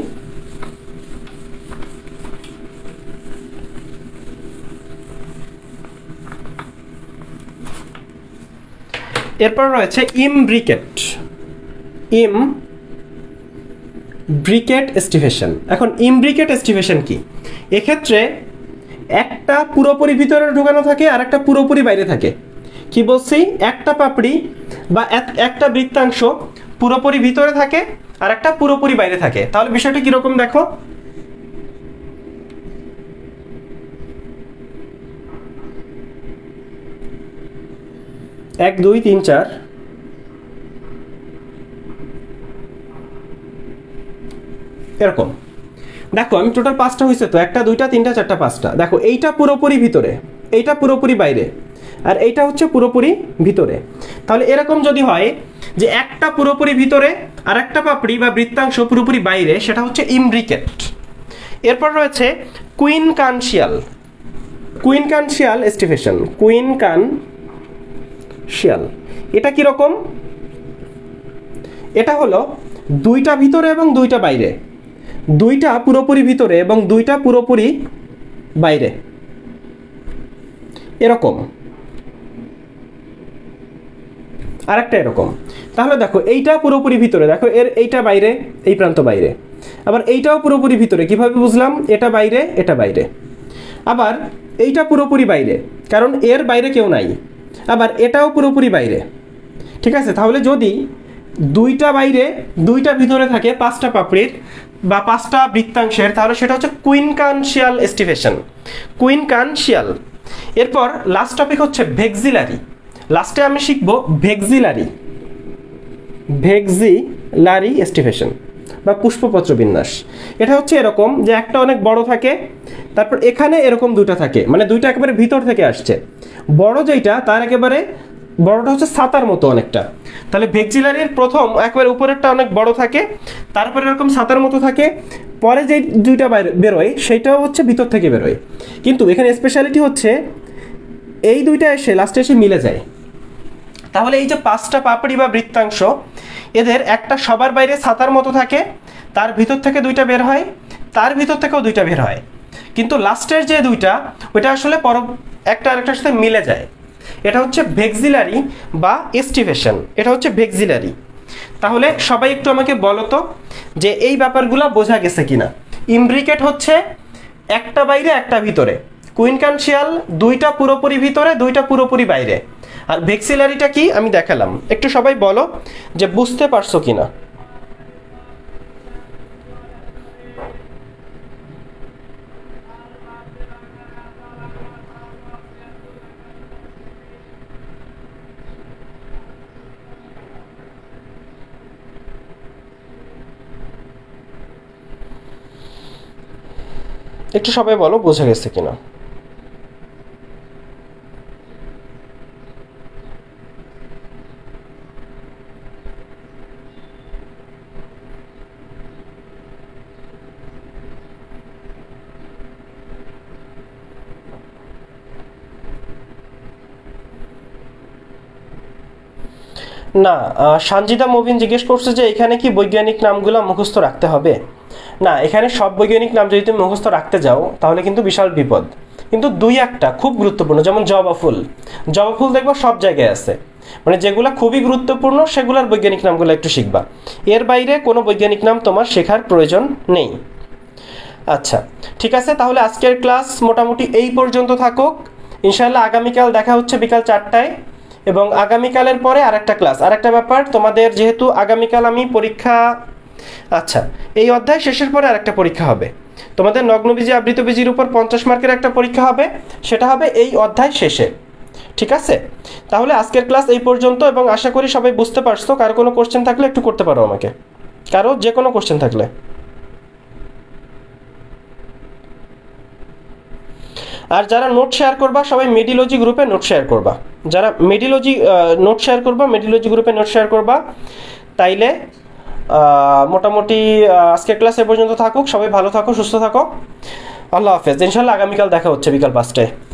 এরপর রয়েছে ইমব্রিকেট। Imbricate aestivation. এখন ইমব্রিকেট এস্টিভেশন কি? এক্ষেত্রে একটা পুরোপুরি ভিতরে ঢুকানো থাকে আর একটা পুরোপুরি বাইরে থাকে। কি বলছি? একটা পাপড়ি বা একটা বৃত্তাংশ পুরোপুরি ভিতরে থাকে আর একটা পুরোপুরি বাইরে থাকে। তাহলে বিষয়টা কিরকম দেখো, 1 2 3 4 এরকম। দেখো আমি টোটাল 5টা হয়েছে তো, 1 2 3 4 5টা। দেখো এইটা পুরোপুরি ভিতরে, এইটা পুরোপুরি বাইরে, আর এইটা হচ্ছে পুরোপুরি ভিতরে। তাহলে এরকম যদি হয় যে একটা পুরোপুরি ভিতরে আর একটা পাপড়ি বা বৃত্তাংশ পুরোপুরি বাইরে, সেটা হচ্ছে ইমব্রিকেট। এরপর রয়েছে কুইনকানশিয়াল। কুইনকানশিয়াল এস্টিভেশন। কুইনকানশিয়াল, এটা কিরকম? এটা হলো দুইটা ভিতরে এবং দুইটা বাইরে, দুইটা পুরোপুরি ভিতরে এবং দুইটা পুরোপুরি বাইরে, এরকম। আরেকটা এরকম। তাহলে দেখো এইটা পুরোপুরি ভিতরে, দেখো এইটা বাইরে, এই প্রান্ত বাইরে। আবার এইটাও পুরোপুরি ভিতরে, কিভাবে বুঝলাম? এটা বাইরে, এটা বাইরে। আবার এইটা পুরোপুরি বাইরে, কারণ এর বাইরে কেউ নাই। আবার এটাও পুরোপুরি বাইরে। ঠিক আছে, তাহলে যদি দুইটা বাইরে দুইটা ভিতরে থাকে 5টা পাপড়ির বা 5টা বৃত্তাংশের, তাহলে সেটা হচ্ছে কুইনকানশিয়াল এস্টিভেশন। কুইনকানশিয়াল। এরপর লাস্ট টপিক হচ্ছে ভেক্সিলারি। লাস্টে আমি শিখবো ভেক্সিলারি। ভেক্সিলারি এস্টিভেশন বা পুষ্পপত্র বিন্যাস। এটা হচ্ছে এরকম যে একটা অনেক বড় থাকে, তারপর এখানে এরকম দুটো থাকে, মানে দুইটা একেবারে ভিতর থেকে আসছে। বড় যেটা তার একেবারে বড়টা হচ্ছে ছাতার মতো অনেকটা। তাহলে ভেক্সিলারির প্রথম একেবারে উপরেরটা অনেক বড় থাকে, তারপরে এরকম ছাতার মতো থাকে, পরে যে দুইটা বেরোয় সেটাও হচ্ছে ভিতর থেকে বেরোয়। কিন্তু এখানে স্পেশালিটি হচ্ছে এই দুইটা এসে লাস্টে এসে মিলে যায়। তাহলে এই যে 5টা পাপড়ি বা বৃত্তাংশ, এদের একটা সবার বাইরে ছাতার মতো থাকে, তার ভিতর থেকে দুইটা বের হয়, তার ভিতর থেকেও দুইটা বের হয়, কিন্তু লাস্টের যে দুইটা ওইটা আসলে একটা আরেকটার সাথে মিলে যায়। এটা হচ্ছে ভেক্সিলারি বা এস্টিভেশন। এটা হচ্ছে ভেক্সিলারি। তাহলে সবাই একটু আমাকে বলো তো যে এই ব্যাপারগুলো বোঝা গেছে কিনা। ইমব্রিকেট হচ্ছে একটা বাইরে একটা ভিতরে, কুইনকানশিয়াল দুইটা পুরোপুরি ভিতরে দুইটা পুরোপুরি বাইরে, আর ভেক্সিলারিটা কি আমি দেখালাম। একটু সবাই বলো যে বুঝতে পারছো কিনা। একটু সবাই বলো বোঝা গেছে কিনা। না, সানজিদা মুবিন জিজ্ঞেস করছে যে এখানে কি বৈজ্ঞানিক নামগুলো মুখস্থ রাখতে হবে? না, এখানে সব বৈজ্ঞানিক নাম যদি তুমি মুখস্থ রাখতে যাও তাহলে কিন্তু বিশাল বিপদ। কিন্তু দুই একটা খুব গুরুত্বপূর্ণ, যেমন জবা ফুল, জবা ফুল দেখবো সব জায়গায় আছে, মানে যেগুলো খুবই গুরুত্বপূর্ণ সেগুলোর বৈজ্ঞানিক নামগুলো একটু শিখবা, এর বাইরে কোনো বৈজ্ঞানিক নাম তোমার শেখার প্রয়োজন নেই। আচ্ছা ঠিক আছে, তাহলে আজকের ক্লাস মোটামুটি এই পর্যন্ত থাকুক। ইনশাআল্লাহ আগামীকাল দেখা হচ্ছে বিকাল 4টায়, এবং আগামীকালের পরে আরেকটা ক্লাস। আরেকটা ব্যাপার, তোমাদের যেহেতু আগামীকাল আমি পরীক্ষা, আচ্ছা এই অধ্যায় শেষের পরে আরেকটা পরীক্ষা হবে তোমাদের, নগ্নবীজি আবৃতবীজির উপর 50 মার্কের একটা পরীক্ষা হবে, সেটা হবে এই অধ্যায় শেষে। ঠিক আছে, তাহলে আজকের ক্লাস এই পর্যন্ত, এবং আশা করি সবাই বুঝতে পারছো। কারো কোনো কোশ্চেন থাকলে একটু করতে পারো আমাকে, কারো যে কোনো কোশ্চেন থাকলে। আর যারা নোট শেয়ার করবা সবাই মেডিলজি গ্রুপে নোট শেয়ার করবা, যারা মেডিলজি নোট শেয়ার করবা, মেডিলজি গ্রুপে নোট শেয়ার করবা, তাইলে মোটামুটি আজকের ক্লাস এ পর্যন্ত থাকুক। সবাই ভালো থাকো, সুস্থ থাকো, আল্লাহ হাফেজ। ইনশাল্লাহ আগামীকাল দেখা হচ্ছে বিকাল 5টায়।